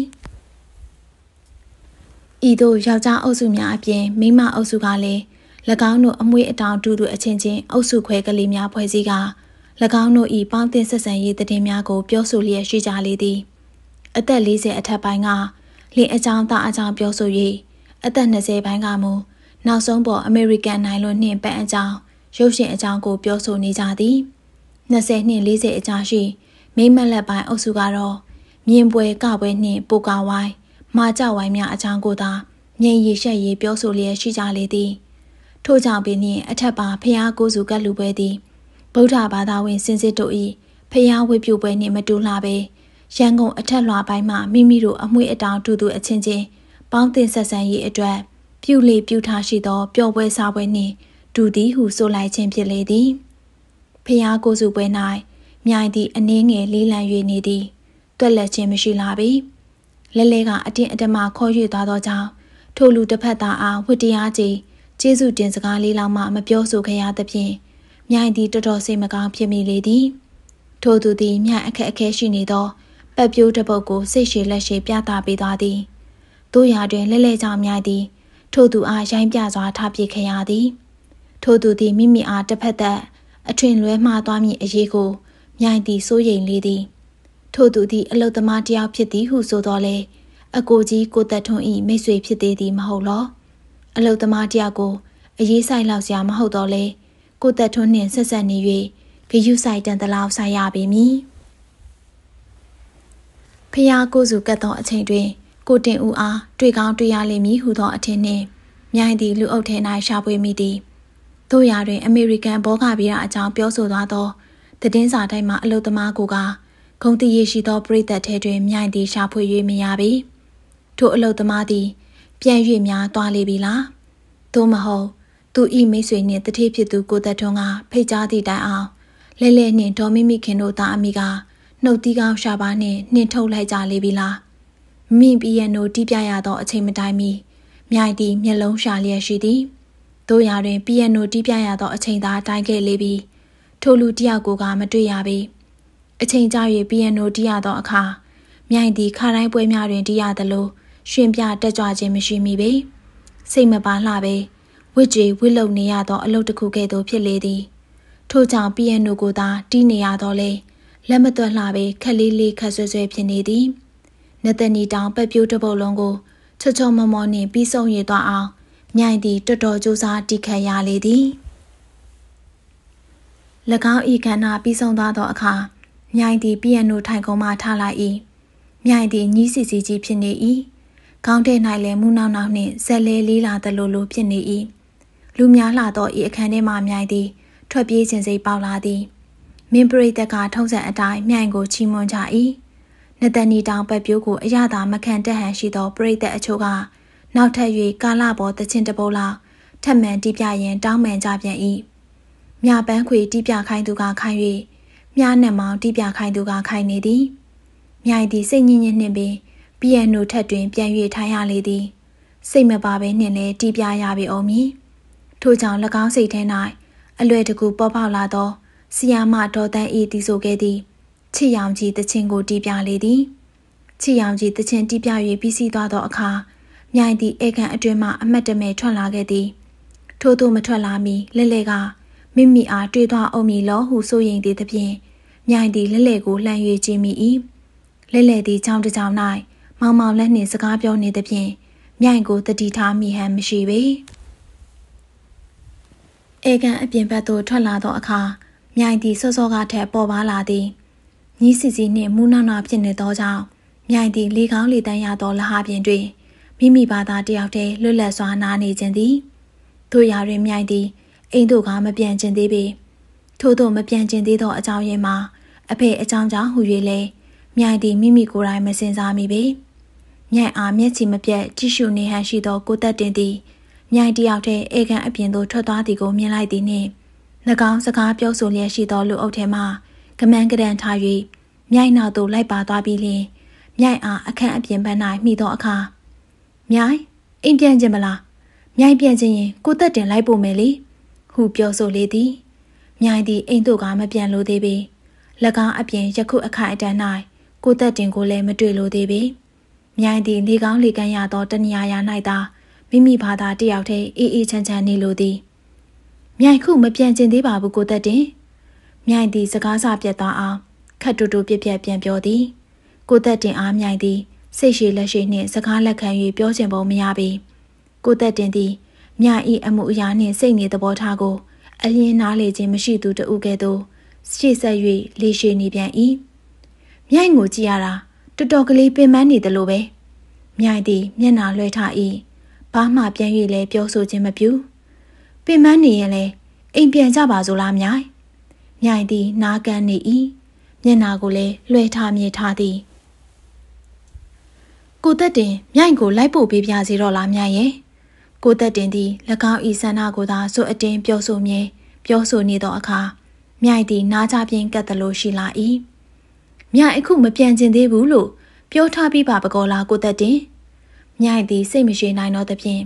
A: ဤသို့ယောက်ျားအုပ်စုများအပြင်မိန်းမအုပ်စုကလည်း၎င်းတို့အမွေအတောင်တူတူအချင်းချင်းအုပ်စုခွဲကလေးများဖွဲ့စည်းက၎င်းတို့၏ပေါင်းတင်ဆက်ဆံရေးသတင်းများကိုပြောဆိုလျက်ရှိကြလေသည်အသက်40အထက်ပိုင်းကလင်းအကြောင်းသားအကြောင်းပြောဆို၍အသက်20ပိုင်းကမူနောက်ဆုံးပေါ်အမေရိကန်နိုင်လွန်နှင့်ပန်းအကြောင်းရုပ်ရှင်အကြောင်းကိုပြောဆိုနေကြသည်20နှင့်40အကြားရှိမိမလက်ပိုင်းအုပ်စုကတော့မြင်ပွဲကပွဲနှင့်ပိုကာဝိုင်းမာကြဝိုင်းများအကြောင်းကိုသာငြိမ်ရရှက်ရေးပြောဆိုလျက်ရှိကြလေသည်ထို့ကြောင့်ပင်နှင့်အထက်ပါဖျားကိုစုကတ်လူပွဲသည်ဗုဒ္ဓဘာသာဝင်စင်စစ်တို့၏ဖျားဝိပြုပွဲနှင့်မတူလှပဲရန်ကုန်အထက်လွှာပိုင်းမှမိမိတို့အမွေအတောင်တူတူအချင်းချင်းပေါင်းတင်ဆက်ဆံရေးအတွက်ပြုလေပြုထားရှိသောပျော်ပွဲစားပွဲနှင့်ဒူသည်ဟုဆိုလိုက်ခြင်းဖြစ်လေသည်ဖျားကိုစုပွဲ၌မြိုင်သည့်အနည်းငယ်လေးလံ၍နေသည်တွက်လက်ခြင်းမရှိလာပြီလဲလဲကအတင်းအဓမ္မခေါ်၍သွားသောကြောင့်ထိုလူတစ်ဖက်သားအားဝတ္တရားကြီးကျေးဇူးတင်စကားလေးလောက်မှမပြောဆိုခဲ့ရသဖြင့်မြိုင်သည်တော်တော်စိတ်မကောင်းဖြစ်မိလေသည်ထို့သူသည်မြိုင်အခက်အခဲရှိနေသောပတ်ပြိုးတစ်ပုဒ်ကိုစိတ်ရှည်လက်ရှည်ပြသပေးသွားသည်တို့ရာတွင်လဲလဲကြောင်မြိုင်သည်ထို့သူအားရိုင်းပြစွာထားပစ်ခဲ့ရသည်ထို့သူသည်မိမိအားတစ်ဖက်သက်အထွင်လွဲမှားသွားမည်အရေးကိုမြိုင်သည်စိုးရိမ်လေသည်ထို့သူသည်အလုသမားတစ်ယောက်ဖြစ်သည်ဟုဆိုသောလေအကိုကြီးကိုသက်ထွန်း၏မိတ်ဆွေဖြစ်သေးသည်မဟုတ်လောအလုသမားတစ်ယောက်ကိုအရေးဆိုင်လောက်စရာမဟုတ်တော့လေကိုသက်ထွန်းနှင့်ဆက်ဆက်နေ၍ဂယုဆိုင်တန်တလောက်ဆိုင်ရပေမည်ဖျားကိုစုကတ်သောအချိန်တွင်ကိုတင်ဦးအားတွေ့ကောင်းတွေ့ရလိမ့်မည်ဟုသောအထင်နှင့်မြိုင်သည်လူအုပ်ထဲ၌ရှာဖွေမိသည်တို့ရာတွင်အမေရိကန်ဘောဂဗီရာအကြောင်းပြောဆိုသွားသောသတင်းစာတိုင်းမှာအလုသမားကိုကဂုံတည်ရရှိသောပြည်သက်ထဲတွင်မြိုင်သည်ရှာဖွေ၍မရပေထိုအလုသမားသည်ပြန်၍များသွားလေပြီလားသို့မဟုတ်သူ၏မိတ်ဆွေနှင့်တတိဖြစ်သူကိုသက်ထွန်းကဖိတ်ကြားသည့်တိုင်အောင်လဲလဲနှင့်ဒေါ်မိမိခင်တို့သားအမိကနှုတ်သီးကောင်းရှာပါနှင့်နှင်ထုတ်လိုက်ကြလေပြီလားမိပီယန်နိုတီးပြရသောအချိန်မတိုင်မီမြိုင်သည်မျက်လုံးရှာလျက်ရှိသည်တို့ရာတွင်ပီယန်နိုတီးပြရသောအချိန်သာတိုင်းခဲ့လေပြီထိုလူတစ်ယောက်ကိုကမတွေ့ရပေအချိန်ကြာ၍ပီယန်နိုတီးရသောအခါမြိုင်သည်ခါတိုင်းပွဲများတွင်တီးရသလိုရှင်ပြတက်ကြွခြင်းမရှိမိပေစိတ်မပါလှပေဝစ်ကြေဝစ်လုံနေရသောအလုပ်တစ်ခုကဲ့သို့ဖြစ်လေသည်ထို့ကြောင့်ပီယန်နိုကိုသာတီးနေရတော့လေလက်မသွက်လှပေခက်လေးလေးခက်ဆွဲဆွဲဖြစ်နေသည်နသနီတောင်ပက်ပြိုးတစ်ပုတ်လုံးကိုချောချောမောမောနှင့်ပြီးဆုံးရသွားအောင်မြိုင်သည်တော်တော်ကြိုးစားတီးခတ်ရလေသည်၎င်းဤခန္ဓာပြီးဆုံးသွားသောအခါမြိုင်သည်ပီယန်နိုထိုင်ကုန်မှထားလိုက်၏မြိုင်သည်ညီးစီစီကြီးဖြစ်နေ၏ခေါင်းထဲ၌လည်းမူနောက်နောက်နှင့်ဇက်လဲလေးလာသလိုလိုဖြစ်နေ၏လူများလှသောဤအခန်းထဲမှမြိုင်သည်ထွက်ပြေးခြင်းစိတ်ပေါက်လာသည်မင်းပရိသတ်ကထုံးစံအတိုင်းမြိုင်ကိုချီးမွမ်းကြ၏နသနီတောင်ပတ်ပြိုးကိုအရသာမခံတတ်ဟန်ရှိသောပရိသတ်အချို့ကနောက်ထပ်၍ကာလပေါ်တချင်းတပုတ်လောက်ထပ်မံတီးပြရန်တောင်းပန်ကြပြန်၏မြပန်းခွေတီးပြခိုင်းသူကခိုင်း၍မြနက်မောင်တီးပြခိုင်းသူကခိုင်းနေသည်မြိုင်သည်စိတ်ညစ်ညစ်နှင့်ပင်ပီယန်နိုထက်တွင်ပြန်၍ထိုင်ရလေသည်စိတ်မပါဘဲနှင့်လည်းတီးပြရပေအောင်မည်ထို့ကြောင့်၎င်းစိတ်ထဲ၌အလွယ်တကူပေါ်ပေါက်လာသောဆီယာမဒေါ်တန်းဤတီဆိုခဲ့သည်ချစ်ရောင်ကြီးတချင်းကိုတီးပြလေသည်ချစ်ရောင်ကြီးတချင်းတီးပြ၍ပြီးစီးသွားသောအခါမြိုင်သည်ဧကန်အတွင်မှအမတ်တမဲထွက်လာခဲ့သည်ထို့သို့မထွက်လာမီလဲလဲကမိမိအားတွေ့သွားအောင်မည်လောဟုဆိုရင်သည်သဖြင့်မြိုင်သည်လဲလဲကိုလှမ်း၍ကြည့်မိ၏လဲလဲသည်ကြောင်တစ်ကြောင်၌မောင်မောင်လက်နှင့်စကားပြောနေသဖြင့်မြိုင်ကိုတတိထားမိဟန်မရှိပေဧကန်အပြင်ဘက်သို့ထွက်လာသောအခါမြိုင်သည်စောစောကထက်ပေါ်ပါလာသည်ညီးစီစီနှင့်မူးနောက်နောက်ဖြစ်နေသောကြောင့်မြိုင်သည်လေကောင်းလေတန်းရသောလဟာပြင်တွင်မိမိဘာသာတယောက်တည်းလွတ်လပ်စွာနားနေခြင်းသည်တို့ရာတွင်မြိုင်သည်အိမ်တို့ကမပြန်ခြင်းသေးပေထို့သောမပြန်ခြင်းသေးသောအကြောင်းရင်းမှာအဖေအကြောင်းကြောင့်ဟူ၍လဲမြိုင်သည်မိမိကိုယ်တိုင်မစင်စားမိပေမြိုင်အားမျက်ချီမပြတ်ကြည့်ရှုနေဟန်ရှိသောကိုသက်တင်သည်မြိုင်တယောက်တည်းဧကန်အပြင်သို့ထွက်သွားသည်ကိုမြင်လိုက်သည်နှင့်၎င်းစကားပြောဆိုလျက်ရှိသောလူအုပ်ထဲမှကမန်းကရန်ထား၍မြိုင်နောက်သို့လိုက်ပါသွားပြီးလျှင်မြိုင်အားအခန်းအပြင်ဘက်၌မိသောအခါမြိုင်အိမ်ပြန်ခြင်းမလားမြိုင်ပြန်ခြင်းရင်ကိုသက်တင်လိုက်ပို့မယ်လေဟုပြောဆိုလေသည်မြိုင်သည်အိမ်သို့ကမပြန်လိုသေးပေ၎င်းအပြင်ယခုအခါအတန်း၌ကိုသက်တင်ကိုလည်းမတွေ့လိုသေးပေမြိုင်သည်လေကောင်းလေကန်းရသောတနေရာ၌သာမိမိဘာသာတယောက်တည်းအေးအေးချမ်းချမ်းနေလိုသည်မြိုင်ခုမပြန်ကျင်သေးပါဘူးကိုသက်တင်မြိုင်သည်စကားစပြတ်သွားအောင်ခတ်တူတူပြက်ပြက်ပြန်ပြောသည်ကိုသက်တင်အားမြိုင်သည်စိတ်ရှိလက်ရှိနှင့်စကားလက်ခံ၍ပြောချင်ပုံမရပေကိုသက်တင်သည်မြိုင်၏အမှုအရာနှင့်စိတ်နေသဘောထားကိုအလင်းနားလေခြင်းမရှိသူတဦးကဲ့သို့ရှေ့ဆက်၍လေရှည်နေပြန်၏မြိုင်ကိုကြည့်ရတာတော်တော်ကလေးပင်ပန်းနေတယ်လို့ပဲမြိုင်သည်မျက်နှာလွှဲထား၏ဘာမှပြန်၍လည်းပြောဆိုခြင်းမပြုပင်ပန်းနေရင်လည်းအိမ်ပြန်ကြပါစို့လားမြိုင်သည်နားကန်းနေ၏မျက်နှာကိုလည်းလွှဲထားမြေထားသည်ကိုသက်တင်မြိုင်ကိုလိုက်ပို့ပေးပြစီတော့လားမြိုင်ရဲ့ကိုသက်တင်သည်၎င်းဤဆန္ဒကိုသာဆိုအတင်းပြောဆိုမြဲပြောဆိုနေသောအခါမြိုင်သည်နားကြပြင်းကတ်သလိုရှိလာ၏မြိုင်အခုမပြန်ကျင်သေးဘူးလို့ပြောထားပြီးပါပကောလားကိုသက်တင်မြိုင်သည်စိတ်မရှိနိုင်တော့သဖြင့်ခ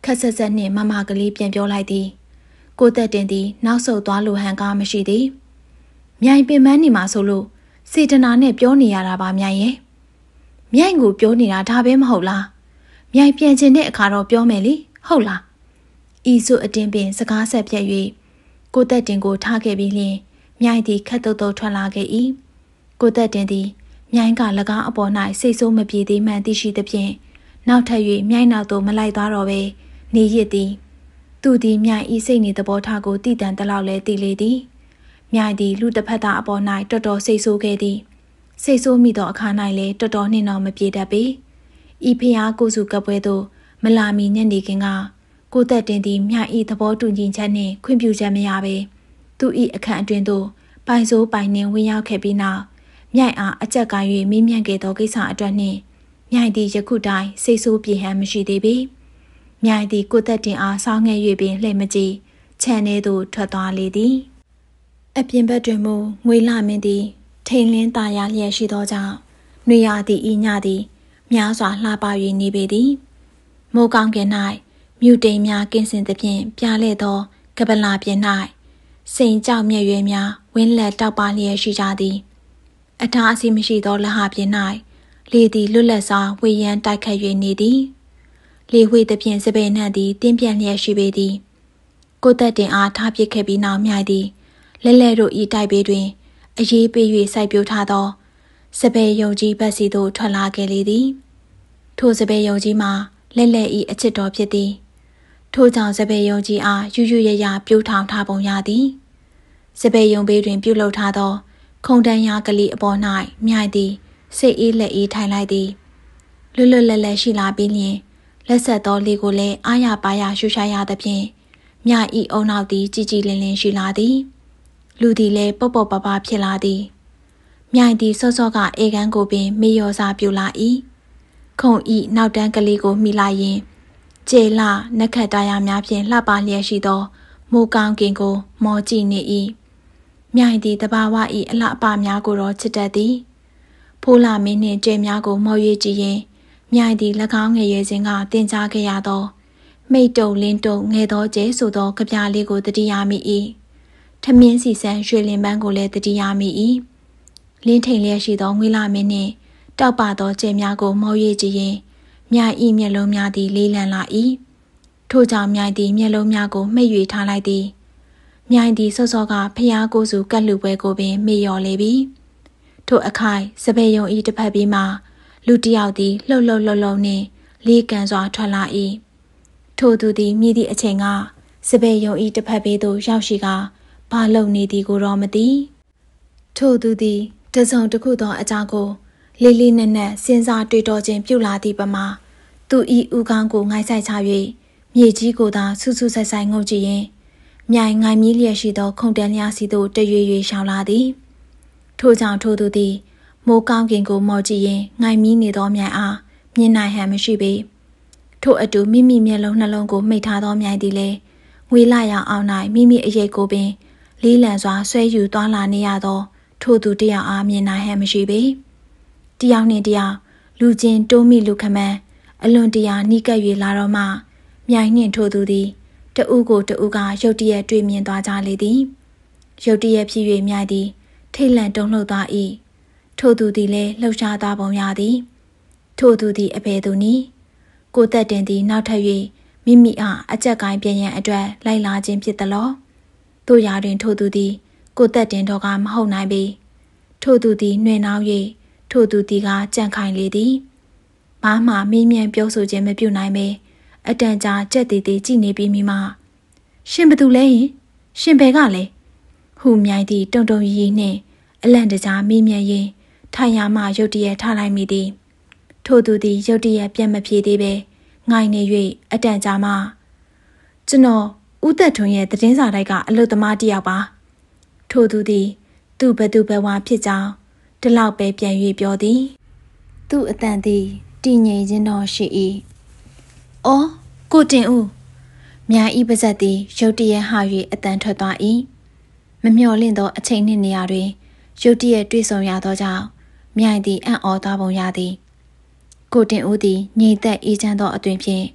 A: ခက်ဆက်ဆက်နှင့်မမကလေးပြန်ပြောလိုက်သည်ကိုသက်တင်သည်နောက်ဆုတ်သွားလိုဟန်ကားမရှိသည်မြိုင်ပင်မနေမှာဆိုလို့စေတနာနဲ့ပြောနေရတာပါမြိုင်ရဲ့မြိုင်ကိုပြောနေတာဒါပဲမဟုတ်လားမြိုင်ပြန်ချင်တဲ့အခါတော့ပြောမယ်လေဟုတ်လားဤဆိုအတင်းပင်စကားဆက်ပြက်၍ကိုသက်တင်ကိုထားခဲ့ပြီးလျှင်မြိုင်သည်ခက်တုတ်တုတ်ထွက်လာခဲ့၏ကိုသက်တင်သည်မြိုင်က၎င်းအပေါ်၌စိတ်ဆိုးမပြေသေးမှန်သိရှိသဖြင့်နောက်ထပ်၍မြိုင်နောက်သို့မလိုက်သွားတော့ပဲနေရစ်သည်သူသည်မြိုင်ဤစိတ်နေသဘောထားကိုတည်တံတလောက်လဲသိလေသည်မြိုင်သည်လူတစ်ဖက်သားအပေါ်၌တော်တော်စိတ်ဆိုးခဲ့သည်စိတ်ဆိုးမိသောအခါ၌လည်းတော်တော်နှင့်တော့မပြေတတ်ပေဤဖျားကိုစုကပွဲသို့မလာမီညနေခင်းကကိုသက်တင်သည်မြိုင်ဤသဘောတူညီချက်နှင့်ခွင့်ပြုချက်မရပေသူဤအခန့်အတွင်းသို့ပိုင်စိုးပိုင်နှင့်ဝင်ရောက်ခဲ့ပြီးနောက်မြိုင်အားအကြက်ကိုင်း၍မိမြန်ခဲ့သောကိစ္စအတွက်နှင့်မြိုင်သည်ယခုတိုင်စိတ်ဆိုးပြေဟန်မရှိသေးပေမြိုင်သည်ကိုသက်တင်အားဆောင်းငဲ့၍ပင်လှည့်မကြည့်ခြံထဲသို့ထွက်သွားလေသည်အပြင်ဘက်တွင်မူငွေလာမင်းသည်ထိန်လင်းตาရလျက်ရှိသောကြောင့်နွေရာသည့်ဤညသည်များစွာလှပ၍နေပေသည်မိုးကောင်းကင်၌မြူတိမ်များကင်းစင်သဖြင့်ပြားလဲသောကပလာပြင်၌စိန်ကြောက်မြက်ရွယ်များဝင်းလက်တောက်ပါလျက်ရှိကြသည်အထားအစီမရှိသောလဟပြင်၌လေသည်လွတ်လပ်စွာဝေယံတိုက်ခတ်၍နေသည်လေဝှေ့သဖြင့်စပယ်နှံ့သည်တင်းပြန့်လျက်ရှိပေသည်ကိုသက်တင်အားထားပစ်ခဲ့ပြီးနောက်မြိုက်သည်လဲလဲတို့ဤတိုက်ပေတွင်အရေးပေး၍စိုက်ပျိုးထားသောစပယ်ယုံကြီးဘက်စီသို့ထွက်လာခဲ့လေသည်ထိုစပယ်ယုံကြီးမှာလဲလဲဤအချစ်တော်ဖြစ်သည်ထိုကြောင့်စပယ်ယုံကြီးအားယူယူရရပြိုးထောင်ထားပုံရသည်စပယ်ယုံဘေးတွင်ပြုလုပ်ထားသောခုံတန်းရာကလေးအပေါ်၌မြိုက်သည်စိတ်အေးလက်အေးထိုင်လိုက်သည်လွတ်လွတ်လပ်လပ်ရှိလာပြီးလျှင်လက်ဆက်သောလေကိုလည်းအားရပါရရှူရှာရသဖြင့်မြဤအုံနောက်သည်ကြည်ကြည်လင်လင်ရှိလာသည်လူသည်လည်းပုတ်ပုတ်ပပဖြစ်လာသည်မြိုင်သည်စောစောကအေကန်းကိုပင်မေယောစာပြူလာ၏ခုံဤနောက်တန်းကလေးကိုမိလိုက်ရင်ကျေလာနက်ခတ်တရားများဖြင့်လှပလျက်ရှိသောမိုးကောင်းကင်ကိုမော်ကြည့်နေ၏မြိုင်သည်တဘာဝဤအလှအပများကိုတော့ချစ်တတ်သည်ဖိုးလာမင်းနှင့်ကျဲများကိုမော်၍ကြည့်ရင်မြိုင်သည်၎င်းငယ်ရွယ်စဉ်ကတင်ကြားခဲ့ရသောမိတ်တုံလင်းတုံငယ်သောကျဲဆိုသောကြပြားလေးကိုတတိယမိ၏ထမင်းစီဆန်းရွှေလင်ပန်းကိုလည်းတတိယမိ၏လင်းထိန်လျက်ရှိသောငွေလာမင်းနှင့်တောက်ပသောကျဲများကိုမော်၍ကြည့်ရင်မြိုင်ဤမျက်လုံးများသည်လေးလံလာ၏ထို့ကြောင့်မြိုင်သည်မျက်လုံးများကိုမှိတ်၍ထားလိုက်သည်မြိုင်သည်စောစောကဖျားကိုစုကတ်လူပွဲကိုပင်မေ့လျော်လေပြီထို့အခိုင်စပယ်ယုံဤတစ်ဖက်ပြီးမှလူတစ်ယောက်သည်လှုပ်လှုပ်နှင့်လေးကန်စွာထွက်လာ၏ထို့သူသည်မြည်သည့်အချိန်ကစပယ်ယုံဤတစ်ဖက်ဘေးသို့ရောက်ရှိကဘာလုံနေသည်ကိုတော့မသိထို့သူသည်တစုံတစ်ခုသောအကြောင်းကိုလေးလေးနက်နက်စဉ်းစားတွေးတောခြင်းပြုလာသည့်ပမာသူဤဥကောင်းကိုငိုင်းဆိုင်ချ၍မြေကြီးကိုသာဆူဆူဆိုင်ဆိုင်ငုံကြည့်ရင်မြိုင်ငိုင်းမြည်လျက်ရှိသောခုံတန်းလျားစီသို့တရွေရှောင်လာသည်ထို့ကြောင့်ထို့သူသည်မိုးကောင်းကင်ကိုမော်ကြည့်ရင်ငိုင်းမြည်နေသောမြိုင်အားမြင်နိုင်ဟန်မရှိပေထို့အတူမိမိမျက်လုံးနှလုံးကိုမိတ်ထားသောမြိုင်သည်လည်းငွေလာရောင်အောင်၌မိမိအရေးကိုပင်လေးလံစွာဆွဲယူသွားလာနေရသောထို့သူတယောက်အားမြင်နိုင်ဟန်မရှိပေတယောက်နှင့်တယောက်လူချင်းတိုးမိလူခမန်းအလွန်တရာနီးကပ်၍လာတော့မှမြိုင်နှင့်ထို့သူသည်တဦးကိုတဦးကရုတ်တရက်တွေ့မြင်သွားကြလေသည်ရုတ်တရက်ဖြစ်၍မြိုင်သည်ထိတ်လန့်တုန်လှုပ်သွား၏ထို့သူသည်လည်းလှုပ်ရှားသွားပုံရသည်ထို့သူသည်အဘယ်သူနည်းကိုသက်တင်သည်နောက်ထပ်၍မိမိအားအကြက်ကိုင်းပြန်ရန်အတွက်လိုက်လာခြင်းဖြစ်သလောတို့ရာတွင်ထို့သူသည်ကိုသက်တင်တော်ကမဟုတ်နိုင်ပေထို့သူသည်နှွေနှောင်း၍ထို့သူသည်ကကြံ့ခိုင်လေသည်ဘာမှမေးမြန်းပြောဆိုခြင်းမပြုနိုင်ပေအတန်ကြာကြက်တီတီကြည့်နေပြီးမိမှရှင်ဘသူလဲရင်ရှင်ဘယ်ကလဲဟုမြိုင်သည်တုံတုံရီရီနှင့်အလန့်တကြားမေးမြန်းရင်းထိုင်ရမှရုတ်တရက်ထားလိုက်မိသည်ထို့သူသည်ရုတ်တရက်ပြန်မပြေသေးပဲငိုင်နေ၍အတန်ကြာမှကျွန်တော်ဦးသက်ထွန်းရဲ့သတင်းစာတိုက်ကအလုပ်သမားတစ်ယောက်ပါထို့သူသည်သူ့ဘသူဘဝဖြစ်ကြောင်းဒီလောက်ပဲပြန်၍ပြောသည်သူ့အတန်သည်တည်ငြိမ်ခြင်းတော့ရှိ၏အော်ကိုတင်ဦးမြန်ဤပါဇက်သည်ရုတ်တရက်ဟာ၍အတန်ထွက်သွား၏မမျှော်လင့်သောအချိန်နှင့်နေရာတွင်ရုတ်တရက်တွေ့ဆုံရသောကြောင့်မြိုင်သည်အံ့ဩသွားပုံရသည်ကိုတင်ဦးသည်ငြိမ်သက်အေးချမ်းသောအသွင်ဖြင့်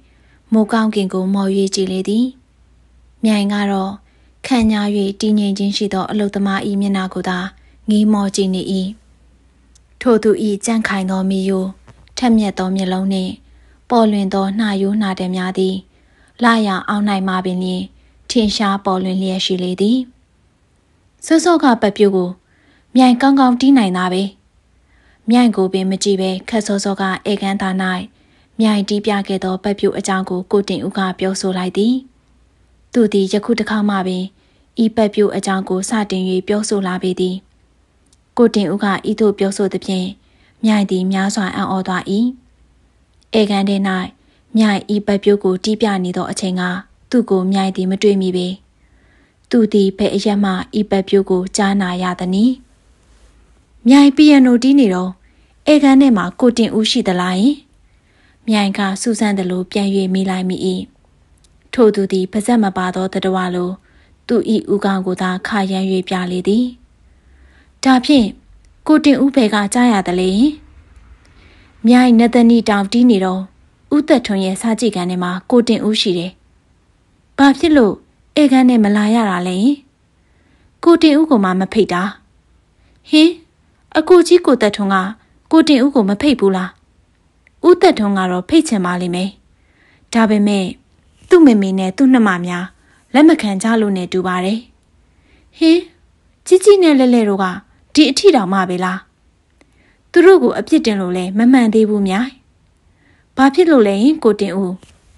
A: မိုးကောင်းကင်ကိုမော်၍ကြည်လေသည်မြိုင်ကတော့ခံညာ၍တည်ငြိမ်ခြင်းရှိသောအလုသမား၏မျက်နှာကိုသာငီးမော်ကြည့်နေ၏ထိုသူ၏ကြန့်ခိုင်သောမီယိုထက်မြက်သောမျက်လုံးနှင့်ပေါ်လွင်သောနှာရိုးနှာတဲများသည်လာရအောင်းနိုင်မှပင်လျှင်ထင်ရှားပေါ်လွင်လျက်ရှိလေသည်စောစောကပတ်ပြိုးကိုမြိုင်ကောင်းကောင်းတီးနိုင်သားပဲမြိုင်ကိုပင်မကြည့်ပဲခက်စောစောကဧကန်သား၌မြိုင်တီးပြခဲ့သောပတ်ပြိုးအကြောင်းကိုကိုတင်ဦးကပြောဆိုလိုက်သည်သူသည်ယခုတစ်ခါမှပင်ဤပတ်ပြိုးအကြောင်းကိုစတင်၍ပြောဆိုလာပေသည်ကိုတင်ဦးကဤသို့ပြောဆိုသည်ဖြင့်မြိုင်သည်များစွာအံ့ဩသွား၏ဧကန်ထဲ၌မြိုင်ဤပတ်ပြိုးကိုတီးပြနေသောအချိန်ကသူ့ကိုမြိုင်သည်မတွေ့မိပေသူသည်ဘယ်အရက်မှဤပတ်ပြိုးကိုကြားနာရသနည်းမြိုင်ပီယနိုတီးနေတော့ဧကန်ထဲမှာကိုတင်ဦးရှိသလားယင်မြိုင်ကစူးစမ်းသလိုပြန်၍မိလိုက်မိ၏ထို့သူသည်ပါဇက်မပါသောတတဝလိုသူ၏ဥကောင်ကိုသာခါရမ်း၍ပြလေသည်ဒါဖြင့်ကိုတင်ဦးဘယ်ကကြားရသလဲမြိုင်နသနီတောင်တီးနေတော့ဦးသက်ထွန်းရဲ့စားကြည့်ကန်ထဲမှာကိုတင်ဦးရှိတယ်ဘာဖြစ်လို့ဧကန်နဲ့မလာရတာလဲကိုတင်ဦးကိုမှမဖိတ်တာဟင်အကိုကြီးကိုသက်ထွန်းကကိုတင်ဦးကိုမဖိတ်ဘူးလားဦးသက်ထွန်းကတော့ဖိတ်ချင်ပါလိမ့်မယ်ဒါပေမဲ့သူ့မေမေနဲ့သူ့နှမများလက်မခံကြလို့နဲ့တူပါတယ်ဟင်ကြီးကြီးနဲ့လဲလဲတို့ကဒီအထီတောင်မှပဲလားသူတို့ကိုအပြစ်တင်လို့လဲမမှန်သေးဘူးမြိုင်ဘာဖြစ်လို့လဲကိုတင်ဦး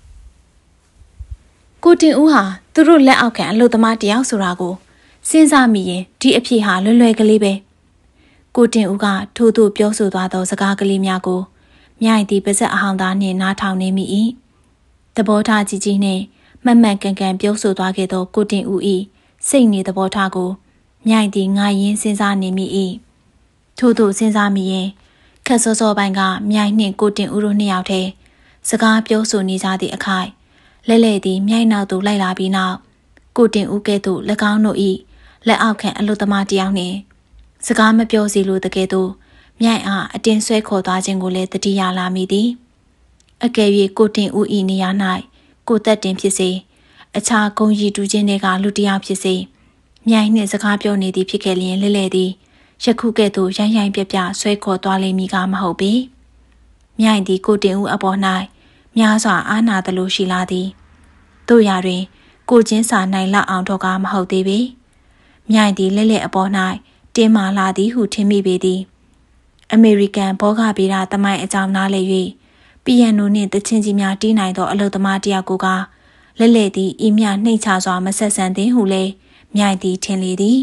A: ဟာသူတို့လက်အောက်ခံအလုပ်သမားတယောက်ဆိုတာကိုစဉ်းစားမိရင်ဒီအဖြစ်ဟာလွယ်လွယ်ကလေးပဲကိုတင်ဦးကထို့သို့ပြောဆိုသွားသောစကားကလေးများကိုမြိုင်သည်ပါဇက်အဟောင်းသားနှင့်နားထောင်နေမိ၏သဘောထားကြီးကြီးနှင့်မှန်မှန်ကန်ကန်ပြောဆိုသွားခဲ့သောကိုတင်ဦး၏စိတ်နေသဘောထားကိုမြိုင်သည်ငါရင်းစဉ်းစားနေမိ၏ထို့သို့စဉ်းစားမိရင်ခက်စောစောပိုင်းကမြိုင်နှင့်ကိုတင်ဦးတို့နှစ်ယောက်ထဲစကားပြောဆိုနေကြသည့်အခိုက်လဲလဲသည်မြိုင်နောက်သို့လိုက်လာပြီးနောက်ကိုတင်ဦးကဲ့သို့၎င်းတို့၏လက်အောက်ခံအလုသမားတယောက်နှင့်စကားမပြောစီလိုတကယ်သို့မြိုင်အားအတင်းဆွဲခေါ်သွားခြင်းကိုလည်းတတိယလာမိသည်အကယ်၍ကိုတင်ဦး၏နေရာ၌ကိုသက်တင်ဖြစ်စေအခြားဂုံရီတူချင်းတွေကလူတစ်ယောက်ဖြစ်စေမြိုင်နှင့်စကားပြောနေသည်ဖြစ်ခဲ့လျင်လဲလဲသည်ယခုကဲ့သို့ရိုင်းရိုင်းပြပြဆွဲခေါ်သွားလိမ့်မည်ကမဟုတ်ပေမြိုင်သည်ကိုတင်ဦးအပေါ်၌များစွာအားနာသလိုရှိလာသည်တို့ရာတွင်ကိုချင်းစာနိုင်လောက်အောင်တော့ကမဟုတ်သေးပေမြိုင်သည်လဲလဲအပေါ်၌တင်းမာလာသည်ဟုထင်မိပေသည်အမေရိကန်ဘောဂဗေဒသမိုင်းအကြောင်းနားလည်၍ပီယန်နိုနှင့်တချင်းကြီးများတီးနိုင်သောအလုသမားတယောက်ကိုကလဲလဲသည်ဤမြနှိမ့်ချစွာမဆက်ဆံသင်ဟုလဲမြိုင်သည်ထင်လေသည်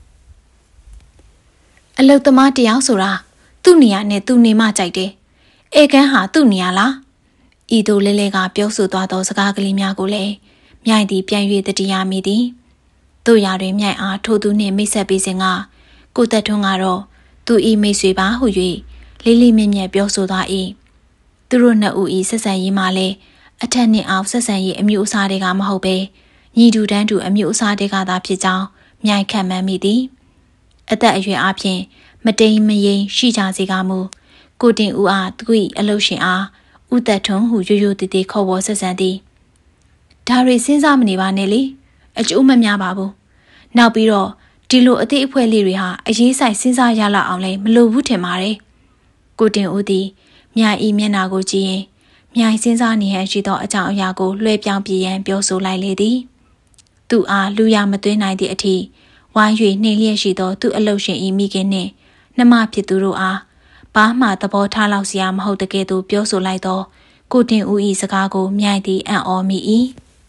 A: အလုသမားတယောက်ဆိုတာသူ့နေရာနဲ့သူ့နေမှကြိုက်တယ်ဧကန်ဟာသူ့နေရာလားဤသို့လဲလဲကပြောဆိုသွားသောစကားကလေးများကိုလည်းမြိုင်သည်ပြန်၍တတိယမိသည်တို့ရာတွင်မြိုင်အားထိုသူနှင့်မိတ်ဆက်ပေးစဉ်ကကိုသက်ထွန်းကတော့သူ၏မိတ်ဆွေပါဟု၍လေးလေးမြတ်မြတ်ပြောဆိုသွား၏သူတို့နှစ်ဦး၏ဆက်ဆံရေးမှာလည်းအထက်နှင့်အောက်ဆက်ဆံရေးအမျိုးအစားတွေကမဟုတ်ပဲညီတူတန်းတူအမျိုးအစားတွေကသာဖြစ်ကြောင်းမြိုင်ခံမှန်းမိသည်အသက်အရွယ်အပြင်မတိမ်မယိမ်ရှိကြစေကမူကိုတင်ဦးအားသူ၏အလုပ်ရှင်အားဦးသက်ထွန်းဟုရိုးရိုးတည်တည်ခေါ်ဝေါ်ဆက်ဆံသည်ဒါတွေစဉ်းစားမနေပါနဲ့လေအကျိုးမများပါဘူးနောက်ပြီးတော့ဒီလိုအသေးအဖွဲလေးတွေဟာအရေးဆိုင်စဉ်းစားရလောက်အောင်လဲမလိုဘူးထင်ပါတယ်ကိုတင်ဦးသည်မြိုင်ဤမျက်နှာကိုကြည့်ရင်မြိုင်စဉ်းစားနေဟန်ရှိသောအကြောင်းအရာကိုလွှဲပြောင်းပြရန်ပြောဆိုလိုက်လေသည်သူအားလူရမသွင်းနိုင်သည့်အထိဝိုင်း၍နှိမ်လျက်ရှိသောသူ့အလုပ်ရှင်ဤမိခင်နှင့်နှမဖြစ်သူတို့အားဘာမှသဘောထားလောက်စရာမဟုတ်တကယ်သို့ပြောဆိုလိုက်သောကိုတင်ဦး၏စကားကိုမြိုင်သည်အံ့ဩမိ၏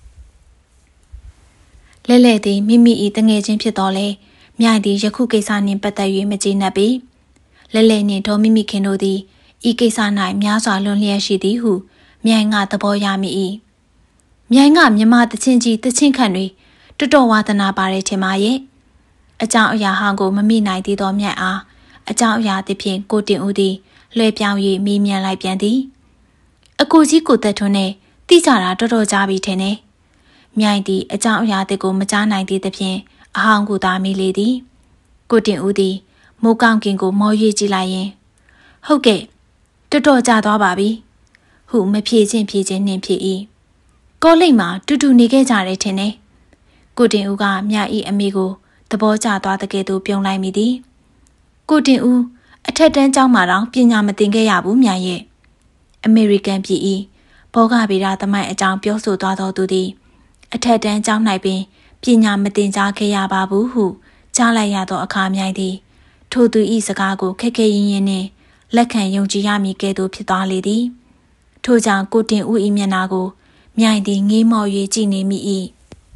A: လဲလဲသည်မိမိ၏တငယ်ချင်းဖြစ်တော်လဲမြိုင်သည်ယခုကိစ္စနှင့်ပတ်သက်၍မကျေနပ်ပေလဲလဲနှင့်ဒေါ်မိမိခင်တို့သည်ဤကိစ္စ၌များစွာလွန်လျက်ရှိသည်ဟုမြိုင်ကသဘောရမိ၏မြိုင်ကမြမတချင်းကြီးတချင်းခန့်တွေတော်တော်ဝါသနာပါတဲ့ထင်ပါရဲ့အကြောင်းအရာဟောင်းကိုမမိနိုင်သေးသောမြိုင်အားအကြောင်းအရာသဖြင့်ကိုတင်ဦးသည်လွှဲပြောင်း၍မေးမြန်းလိုက်ပြန်သည်အကိုကြီးကိုသက်ထွန်းနဲ့တိကျတာတော်တော်ကြားပြီထင်တယ်မြိုင်သည်အကြောင်းအရာတွေကိုမကြားနိုင်သေးသဖြင့်အဟောင်းကိုသာမေးလေသည်ကိုတင်ဦးသည်မိုးကောင်းကင်ကိုမော်၍ကြည့်လိုက်ရင်ဟုတ်ကဲ့တော်တော်ကြာသွားပါပြီဟုမဖြေချင်းနှင့်ဖြစ်၏ကောလိပ်မှာတူတူနေခဲ့ကြတယ်ထင်တယ်ကိုတင်ဦးကမြဤအမိကိုသဘောကျသွားတဲ့ကဲ့သို့ပြုံးလိုက်မိသည်ကိုတင်ဦးအထက်တန်းကျောင်းမှာတော့ပညာမသင်ခဲ့ရဘူးမြရဲ့အမေရိကန်ပြည်ဤဘောဂဗေဒသမိုင်းအကြောင်းပြောဆိုသွားတော်သူသည်အထက်တန်းကျောင်း၌ပင်ပညာမသင်ကြားခဲ့ရပါဘူးဟုကြားလိုက်ရသောအခါမြိုင်သည်ထိုသူ၏စကားကိုခက်ခဲရင်းနှင့်လက်ခံယုံကြည်ရမည်ကဲ့သို့ဖြစ်သွားလေသည်ထို့ကြောင့်ကိုတင်ဦး၏မျက်နှာကိုမြိုင်သည်ငေးမော့၍ကြည့်နေမိ၏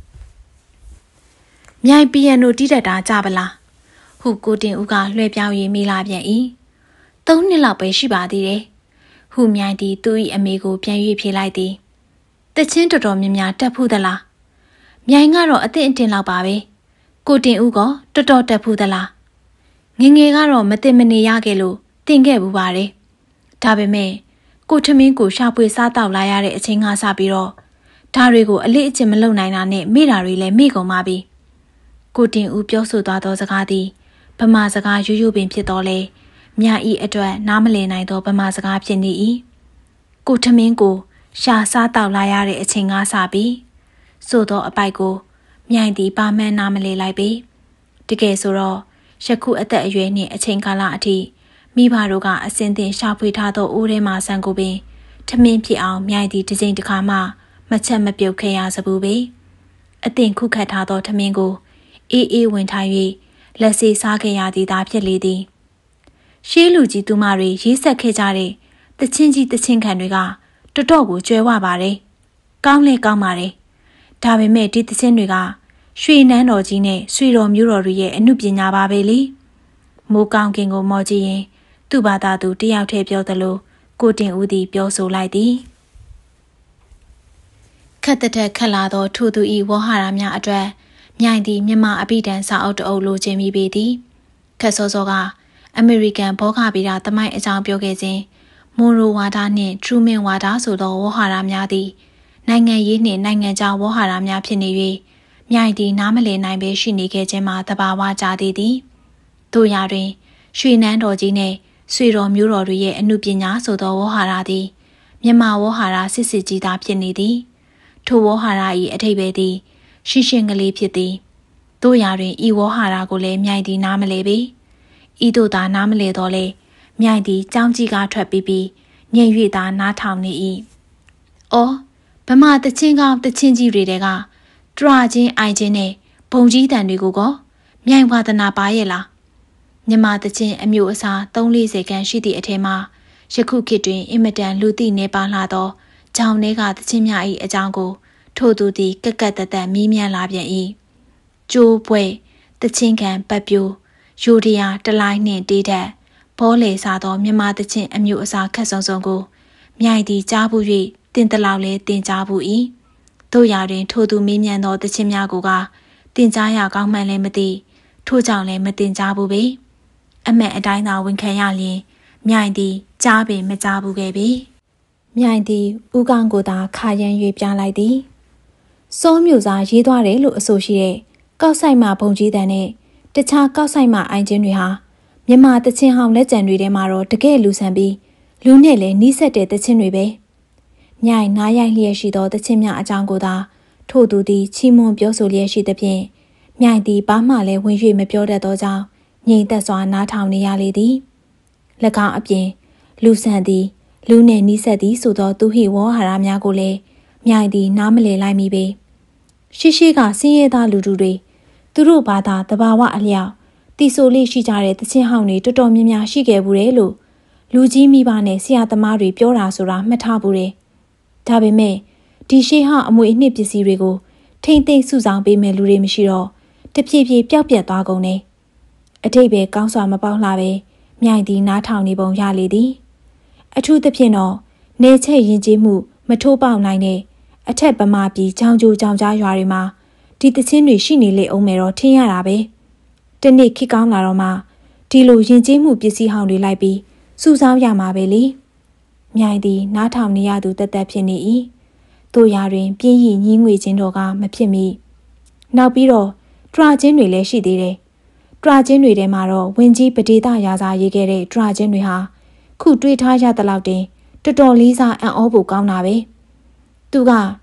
A: မြိုင်ပီယန်နိုတီးတတ်တာကြပါလားဟုကိုတင်ဦးကလွှဲပြောင်း၍မိလာပြန်၏3 နှစ်လောက်ပဲရှိပါသေးတယ်ဟုမြိုင်သည်သူ၏အမေကိုပြန်၍ဖြေလိုက်သည်တချင်းတော်တော်များများတက်ဖူးသလားမြိုင်ကတော့အသင့်အတင်လောက်ပါပဲကိုတင်ဦးကတော်တော်တက်ဖူးသလားငငယ်ကတော့မတင်မနေရခဲ့လို့တင်ခဲ့ဘူးပါတယ်ဒါပေမဲ့ကိုထမင်းကိုရှာဖွေစားတောက်လာရတဲ့အချိန်ကစပြီးတော့ဒါတွေကိုအလေးအကျင့်မလုပ်နိုင်တာနဲ့မိတာတွေလည်းမိကုန်ပါပြီကိုတင်ဦးပြောဆိုသွားသောစကားသည်ဗမာစကားရိုးရိုးပင်ဖြစ်တော်လဲမြဤအတွက်နားမလည်နိုင်သောဗမာစကားဖြစ်နေ၏ကိုထမင်းကိုရှာစားတောက်လာရတဲ့အချိန်ကစပြီးဆိုသောအပိုက်ကိုမြိုင်သည်ပါမှန်းနားမလည်လိုက်ပြီတကယ်ဆိုတော့ယခုအသက်အရွယ်နှင့်အချိန်ကာလအထိမိဘတို့ကအစင်းသင်ရှာဖွေထားသောအိုးထဲမှဆန်ကိုပင်ထမင်းဖြစ်အောင်မြိုင်သည်တစ်ချိန်တစ်ခါမှမချက်မပြုတ်ခဲ့ရစဘူးပေအသင်ခုခတ်ထားသောထမင်းကိုအေးဝင်ထား၍လက်စေးစားခဲ့ရသည်သာဖြစ်လေသည်ရှေးလူကြီးသူမတွေရေးဆက်ခဲ့ကြတဲ့တချင်းကြီးတချင်းခံတွေကတော်တော်ကိုကျွဲဝပါတယ်ကောင်းလဲကောင်းပါတယ်ဒါပေမဲ့ဒီတချင်းတွေကရွှေနန်းတော်ကြီးနဲ့ဆွေတော်မျိုးတော်တွေရဲ့အမှုပညာပါပဲလေမိုးကောင်းကင်ကိုမော်ကြည့်ရင်သူ့ဘာသာသူတယောက်တည်းပြောသလိုကိုတင်ဦးသည်ပြောဆိုလိုက်သည်ခက်တဲ့ခက်လာသောထိုသူ၏ဝေါ်ဟာရများအတွက်မြိုင်သည်မြန်မာအပိတန်စာအုပ်တအုပ်လိုချင်မိပေသည်ခက်စောစောကအမေရိကန်ဘောဂဗေဒသမိုင်းအကြောင်းပြောခဲ့စဉ်မွန်ရိုဝါဒနှင့်ထရူမင်ဝါဒဆိုသောဝေါ်ဟာရများသည်နိုင်ငံရေးနှင့်နိုင်ငံခြားဝေါ်ဟာရများဖြစ်နေ၍မြိုင်သည်နားမလည်နိုင်ပဲရှိနေခဲ့ခြင်းမှာသဘာဝကျသေးသည်တို့ရာတွင်ရွှေနန်းတော်ကြီးနှင့်ဆွေတော်မျိုးတော်တွေရဲ့အမှုပညာဆိုသောဝေါ်ဟာရသည်မြန်မာဝေါ်ဟာရစစ်စစ်ကြီးသာဖြစ်နေသည်ထိုဝေါ်ဟာရ၏အထိပ္ပယ်သည်ရှင်းရှင်းကလေးဖြစ်သည်တို့ရာတွင်ဤဝေါ်ဟာရကိုလည်းမြိုင်သည်နားမလည်ပေဤသို့သာနားမလည်တော့လေမြိုင်သည်ကြောင်းကြီးကားထွက်ပြီးညင်၍သာနားထောင်နေ၏အော်ဗမာတချင်းကောင်းတချင်းကြီးတွေကတရာချင်းအိုင်ချင်းနဲ့ဘုံကြီးတန်တွေကိုကောမြိုင်ဝါသနာပါရဲ့လားမြန်မာတချင်းအမျိုးအစား340ခန်းရှိသည့်အထက်မှာယခုခေတ်တွင်အင်မတန်လူသိနေပါလာသောကြောင်တွေကတချင်းများ၏အကြောင်းကိုထို့သူသည်ကက်ကက်တတ်မီးမြန်းလာပြန်၏ကျိုးပွဲတချင်းခံပတ်ပြိုးရိုဒီယာတလိုက်နှင့်တေးတက်ဘောလေစားသောမြန်မာတချင်းအမျိုးအစားခက်ဆုံဆုံကိုမြိုင်သည်ကြားဘူး၍တင်တလောက်လဲတင်ကြားဘူး၏တို့ရာတွင်ထိုသူမင်းမြန်သောတချင်းများကိုကတင်ကြားရကောင်းမှန်လည်းမသိထို့ကြောင့်လည်းမတင်ကြားဘူးပေအမှန်အတိုင်းသာဝန်ခံရလျင်မြိုင်သည်ကြားပင်မကြားဘူးခဲ့ပေမြိုင်သည်ဦးကောင်းကိုသာခါရမ်း၍ပြလိုက်သည်စောမျိုးစားရေးသွားတယ်လို့အဆိုရှိတဲ့ကောက်ဆိုင်မှဘုံကြီးတန်နဲ့တခြားကောက်ဆိုင်မှအိုင်ချင်းတွေဟာမြန်မာတချင်းဟောင်းလက်ကျန်တွေထဲမှာတော့တကယ်လူဆန်ပြီးလူနဲ့လည်းနီးစပ်တဲ့တချင်းတွေပဲမြိုင်နားရိုက်လျက်ရှိသောတချင်းများအကြောင်းကိုသာထို့သူသည်ချီးမွမ်းပြောဆိုလျက်ရှိသဖြင့်မြိုင်သည်ဘာမှလည်းဝင်၍မပြောတတ်သောကြောင့်ငြိမ်သက်စွာနားထောင်နေရလေသည်၎င်းအပြင်လူဆန်သည်လူနှင့်နီးစပ်သည်ဆိုသောသူဟိဝေါ်ဟာရများကိုလည်းမြိုင်သည်နားမလည်လိုက်မိပေရှိကစင်းရဲသားလူတို့တွေသူတို့ဘာသာတဘာဝအလျောက်တီဆိုလေးရှိကြတဲ့တချင်းဟောင်းတွေတော်တော်များများရှိခဲ့ဘူးတယ်လို့လူကြီးမိဘနဲ့ဆရာသမားတွေပြောတာဆိုတာမှတ်ထားဘူးတယ်ဒါပေမဲ့ဒီရှေးဟောင်းအမွေအနှစ်ပစ္စည်းတွေကိုထိမ့်သိမ့်စုဆောင်ပေးမဲ့လူတွေမရှိတော့တဖြည်းဖြည်းပျောက်ပြတ်သွားကုန်တယ်အထိပ္ပယ်ကောင်းစွာမပေါက်လာပဲမြိုင်သည်နားထောင်နေပုံရလေသည်အထူးသဖြင့်တော့နေချက်ရင်ကျေးမှုမထိုးပေါက်နိုင်တဲ့အထက်ပမာပြည်ချောင်းကျိုးချောင်းကြားရွာတွေမှာဒီတချင်းတွေရှိနေလေအောင်မယ်တော့ထင်ရတာပဲတနေ့ခိကောင်းလာတော့မှဒီလိုရင်ကျေးမှုပစ္စည်းဟောင်းတွေလိုက်ပြီးစုဆောင်းရမှာပဲလေမြိုင်သည်နားထောင်နေရသူတသက်ဖြစ်နေ၏တို့ရာတွင်ပြင်းရည်ညင်းငွေချင်းတော်ကမဖြစ်မိနောက်ပြီးတော့တရာချင်းတွေလည်းရှိသေးတယ်တရာချင်းတွေထဲမှာတော့ဝင်းကြီးပဒေသရာစာရေးခဲ့တဲ့တရာချင်းတွေဟာခုတွေးထားရတဲ့လောက်တင်တော်တော်လေးစားအံ့ဩဖို့ကောင်းတာပဲသူက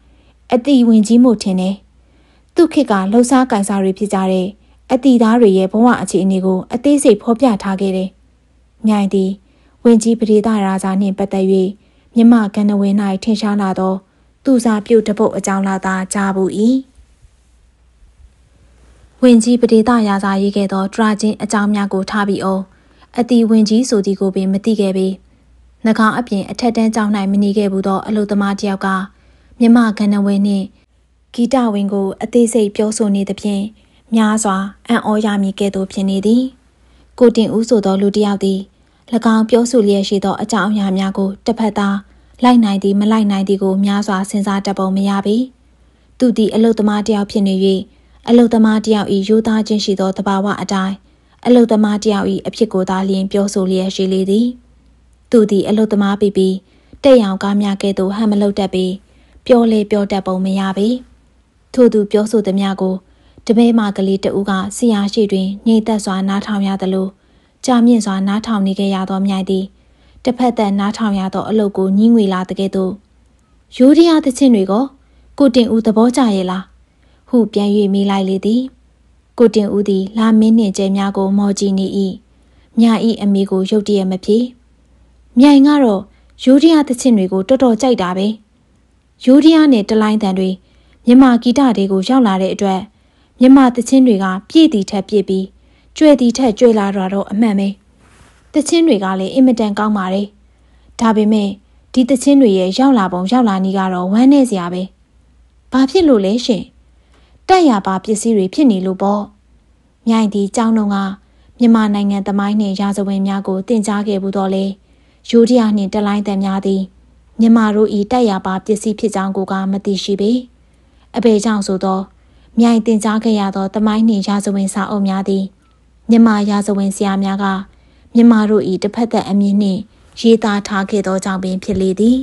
A: အတိဝင်ကြီးမှုထင်တယ်သူခေတ်ကလှုပ်ရှားကင်ဆာတွေဖြစ်ကြတဲ့အတိသားတွေရဲ့ဘဝအခြေအနေကိုအသေးစိတ်ဖော်ပြထားခဲ့တယ်မြိုင်သည်ဝင်ကြီးပရိသရာဇာနှင့်ပတ်သက်၍မြမကန္နဝင်း၌ထင်ရှားလာသောသူစားပြုတ်တပုတ်အကြောင်းလာသာကြားဘူး၏ဝင်ကြီးပရိသရာဇာရေးခဲ့သောတရာချင်းအကြောင်းများကိုထားပြီးအောင်အတိဝင်ကြီးဆိုသည်ကိုပင်မသိခဲ့ပေနှကောင်အပြင်အထက်တန်းကျောင်း၌မနေခဲ့ဘူးသောအလုသမားတစ်ယောက်ကမြမကန္နဝင်းနှင့်ဂီတဝင်းကိုအသေးစိတ်ပြောဆိုနေသဖြင့်များစွာအံ့ဩရမည်ကဲ့သို့ဖြစ်နေသည်ကိုတင်ဦးဆိုသောလူတစ်ယောက်သည်၎င်းပြောဆိုလျက်ရှိသောအကြောင်းအရာများကိုတစ်ဖက်သားလိုက်နိုင်သည်မလိုက်နိုင်သည်ကိုများစွာစဉ်းစားတတ်ပုံမရပေသူသည်အလုသမားတစ်ယောက်ဖြစ်နေ၍အလုသမားတစ်ယောက်၏ရိုးသားခြင်းရှိသောသဘာဝအတိုင်းအလုသမားတစ်ယောက်၏အဖြစ်ကိုသာလျှင်ပြောဆိုလျက်ရှိလေသည်သူသည်အလုသမားပြီးတက်ရောင်ကားများကဲ့သို့ဟန်မလုပ်တတ်ပေပြောလေပြောတတ်ပုံမရပေထို့သူပြောဆိုသည်များကိုတပည့်မကလေးတဦးကဆရာရှိတွင်ညှိသက်စွာနားထောင်ရသလိုကြာမြင့်စွာနားထောင်နေခဲ့ရသောမြိုင်သည်တစ်ဖက်သက်နားထောင်ရသောအလုပ်ကိုညှင်းငွေလာတဲ့ကဲ့သို့ရိုးရသချင်းတွေကိုကိုတင်ဦးသဘောကျရဲ့လားဟုပြန်၍မိလိုက်လေသည်ကိုတင်ဦးသည်လာမင်းနှင့်ကျဲများကိုမော်ကြည့်နေ၏မြာဤအမိကိုရုတ်တရက်မဖြေမြိုင်ကတော့ရိုးရသချင်းတွေကိုတော်တော်ကြိုက်တာပဲရိုးရနဲ့တလိုင်းတန်တွေမြမဂီတတွေကိုရောက်လာတဲ့အတွက်မြမသချင်းတွေကပြည့်တီထက်ပြည့်ပြီးကျွဲတီထက်ကျွဲလာတော့အမှန်ပဲသချင်းတွေကလည်းအင်မတန်ကောင်းပါတယ်ဒါပေမဲ့ဒီသချင်းတွေရဲ့ရောက်လာပုံရောက်လာနည်းကတော့ဝမ်းနည်းစရာပဲဘာဖြစ်လို့လဲရှင်တက်ရပါပစ္စည်းတွေဖြစ်နေလို့ပေါ့မြိုင်ဒီကျောင်းတော်ကမြန်မာနိုင်ငံသမိုင်းနှင့်ရာဇဝင်များကိုတင်ကြားခဲ့ဘူးတော့လေရိုးရနှင့်တလိုင်းတန်များသည်မြန်မာတို့ဤတက်ရပါပစ္စည်းဖြစ်ကြောင်းကိုကမသိရှိပေအဘေကြောင့်ဆိုသောမြိုင်တင်ကြားခဲ့ရသောသမိုင်းနှင့်ရာဇဝင်စာအုပ်များသည်မြန်မာရာဇဝင်ဆရာများကမြန်မာတို့၏တစ်ဖက်သက်အမြင်နှင့်ရေးသားထားခဲ့သောကြောင့်ပင်ဖြစ်လေသည်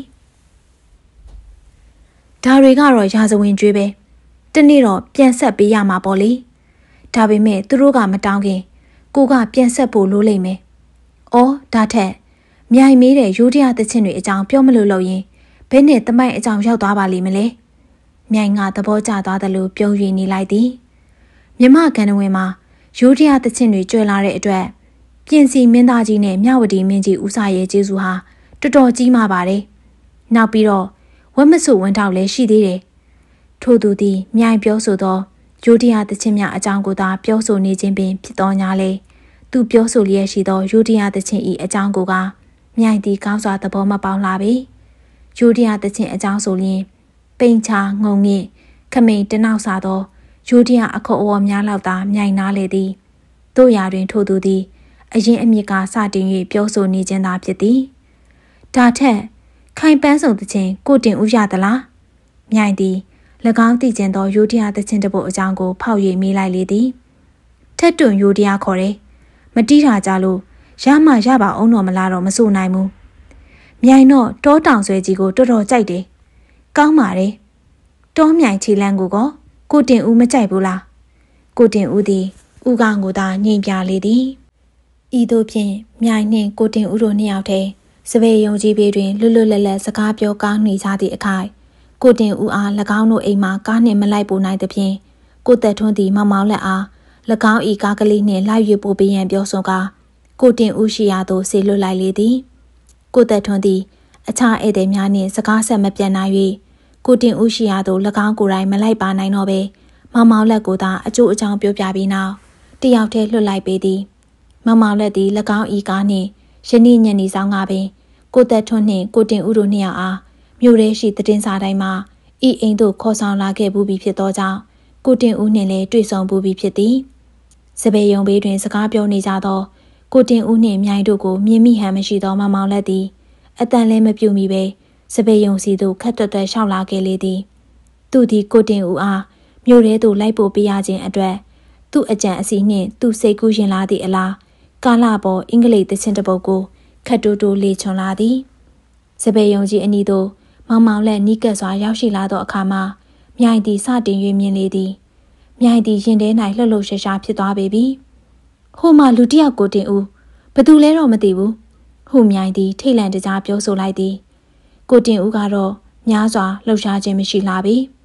A: ဒါတွေကတော့ရာဇဝင်ကျွေးပဲတနေ့တော့ပြန်ဆက်ပေးရမှာပေါ့လေဒါပေမဲ့သူတို့ကမတောင်းခင်ကိုကပြန်ဆက်ဖို့လိုလိမ့်မယ်။အော်ဒါထက်မြိုင်မေးတဲ့ရိုးတရားသချင်းတွေအကြောင်းပြောမလို့လို့ရင်ဘယ်နဲ့တမိုက်အကြောင်းရောက်သွားပါလိမ့်မလဲ။မြိုင်ကသဘောကျသွားတယ်လို့ပြုံး၍နေလိုက်သည်။မြမကန္နဝင်မှာရိုးတရားသချင်းတွေကျွဲလာတဲ့အတွက်ပြင်စီမင်းသားကြီးနဲ့မြဝတီမင်းကြီးဦးစာရဲ့ကျေးဇူးဟာတော်တော်ကြီးမားပါတယ်။နောက်ပြီးတော့ဝက်မဆုဝန်ထောက်လည်းရှိသေးတယ်။ထို့သူသည်မြိုင်ပြောဆိုသောရိုးတရားသချင်းများအကြောင်းကိုသာပြောဆိုနေခြင်းပင်ဖြစ်တော်ညာလေသူပြောဆိုလျက်ရှိသောရိုးတရားသချင်း၏အကြောင်းကိုကမြိုင်သည်ကောင်းစွာသဘောမပေါက်လာပေရိုးတရားသချင်းအကြောင်းဆိုလျင်ပိန်ချာငုံငင့်ခမိန်တနောက်စားသောရိုးတရားအခေါ်အဝေါ်များလောက်သာမြိုင်နာလေသည်တို့ရာတွင်ထို့သူသည်အရင်အမြစ်ကစတင်၍ပြောဆိုနေခြင်းသာဖြစ်သည်ဒါထက်ခိုင်ပန်းဆုံးသချင်းကိုတင်ဦးရသလားမြိုင်သည်၎င်းသိကျင်သောရိုးတရားသချင်းတပုတ်အကြောင်းကိုဖောက်၍မိလိုက်လေသည်ထက်တွန်ရိုးတရားခေါ်တယ်မတိတာကြလို့ရမှရပါအောင်တော့မလားတော့မဆိုနိုင်ဘူးမြိုင်တော့တောတောင်ဆွဲကြီးကိုတော်တော်ကြိုက်တယ်ကောင်းပါတယ်တောမြိုင်ခြေလန်းကိုတင်ဦးမကြိုက်ဘူးလားကိုတင်ဦးသည်ဥကောင်ကိုသာညှိပြလေသည်ဤသို့ဖြင့်မြိုင်နှင့်ကိုတင်ဦးတို့နှစ်ယောက်တည်းစပယ်ယုံကြည်ပေတွင်လွတ်လွတ်လပ်လပ်စကားပြောကောင်းနေကြသည့်အခိုက်ကိုတင်ဦးအား၎င်းတို့အိမ်မှာကားနှင့်မလိုက်ပို့နိုင်သဖြင့်ကိုသက်ထွန်းသည်မောင်မောင်လက်အား၎င်းဤကားကလေးနှင့်လိုက်၍ပို့ပေးရန်ပြောဆိုကာကိုတင်ဦးရှိရာသို့ဆေလွတ်လိုက်လေသည်ကိုသက်ထွန်းသည်အခြားဧည့်သည်များနှင့်စကားဆက်မပြတ်နိုင်၍ကိုတင်ဦးရှိရာသို့၎င်းကိုယ်တိုင်မလိုက်ပါနိုင်တော့ပဲမောင်မောင်လက်ကိုသာအကျိုးအကြောင်းပြောပြပြီးနောက်တယောက်တည်းလွတ်လိုက်ပေသည်မောင်မောင်လက်သည်၎င်းဤကားနှင့်ယနေ့ညနေဆောင်ကပင်ကိုသက်ထွန်းနှင့်ကိုတင်ဦးတို့နှစ်ယောက်အားမြို့ထဲရှိသတင်းစာတိုင်းမှာဤအိမ်သို့ခေါ်ဆောင်လာခဲ့ဘူးပြီဖြစ်သောကြောင့်ကိုတင်ဦးနှင့်လည်းတွေ့ဆုံဘူးပြီဖြစ်သည်စပယ်ယုံဘေးတွင်စကားပြောနေကြသောကိုတင်ဦးနှင့်မြိုင်တို့ကိုမြင်မိဟန်မရှိသောမောင်မောင်လက်သည်အတန်လည်းမပြုတ်မိပဲစပယ်ယုံစီသို့ခက်တွတ်တွတ်ရှောက်လာခဲ့လေသည်သူသည်ကိုတင်ဦးအားမြို့ထဲသို့လိုက်ပို့ပေးရခြင်းအတွက်သူ့အကြံအစီနှင့်သူ့စိတ်ကူးရင်လာသည့်အလားကာလပေါ်အင်္ဂလိပ်သချင်းတစ်ပုဒ်ကိုခတ်တိုးတိုးလေချွန်လာသည်စပယ်ယုံကြီးအနီးသို့မောင်မောင်လက်နီးကပ်စွာရောက်ရှိလာသောအခါမှာမြိုင်သည်စတင်၍မြင်လေသည်မြိုင်သည်ရင်ထဲ၌လှုပ်လှုပ်ရှားရှားဖြစ်သွားပေပြီဟိုမှလူတစ်ယောက်ကိုတင်ဦးဘသူလဲတော့မသိဘူးဟုမြိုင်သည်ထိတ်လန့်တကြားပြောဆိုလိုက်သည်ကိုတင်ဦးကတော့များစွာလှုပ်ရှားခြင်းမရှိလာပြီ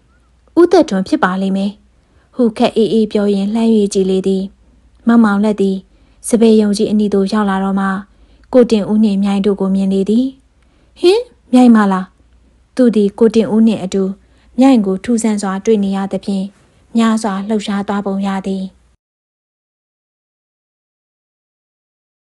A: ဦးသက်ထွန်းဖြစ်ပါလိမ့်မယ်ဟုခက်အေးအေးပြောရင်လှမ်း၍ကြည့်လေသည်မောင်မောင်လက်သည်စပယ်ယုံကြီးအနီးသို့ရောက်လာတော့မှကိုတင်ဦးနှင့်မြိုင်တို့ကိုမြင်လေသည်ဟင်မြိုင်မလားသူသည်ကိုတင်ဦးနှင့်အတူမြိုင်ကိုထူဆန်းစွာတွေ့နေရသဖြင့်များစွာလှုပ်ရှားသွားပုံရသည်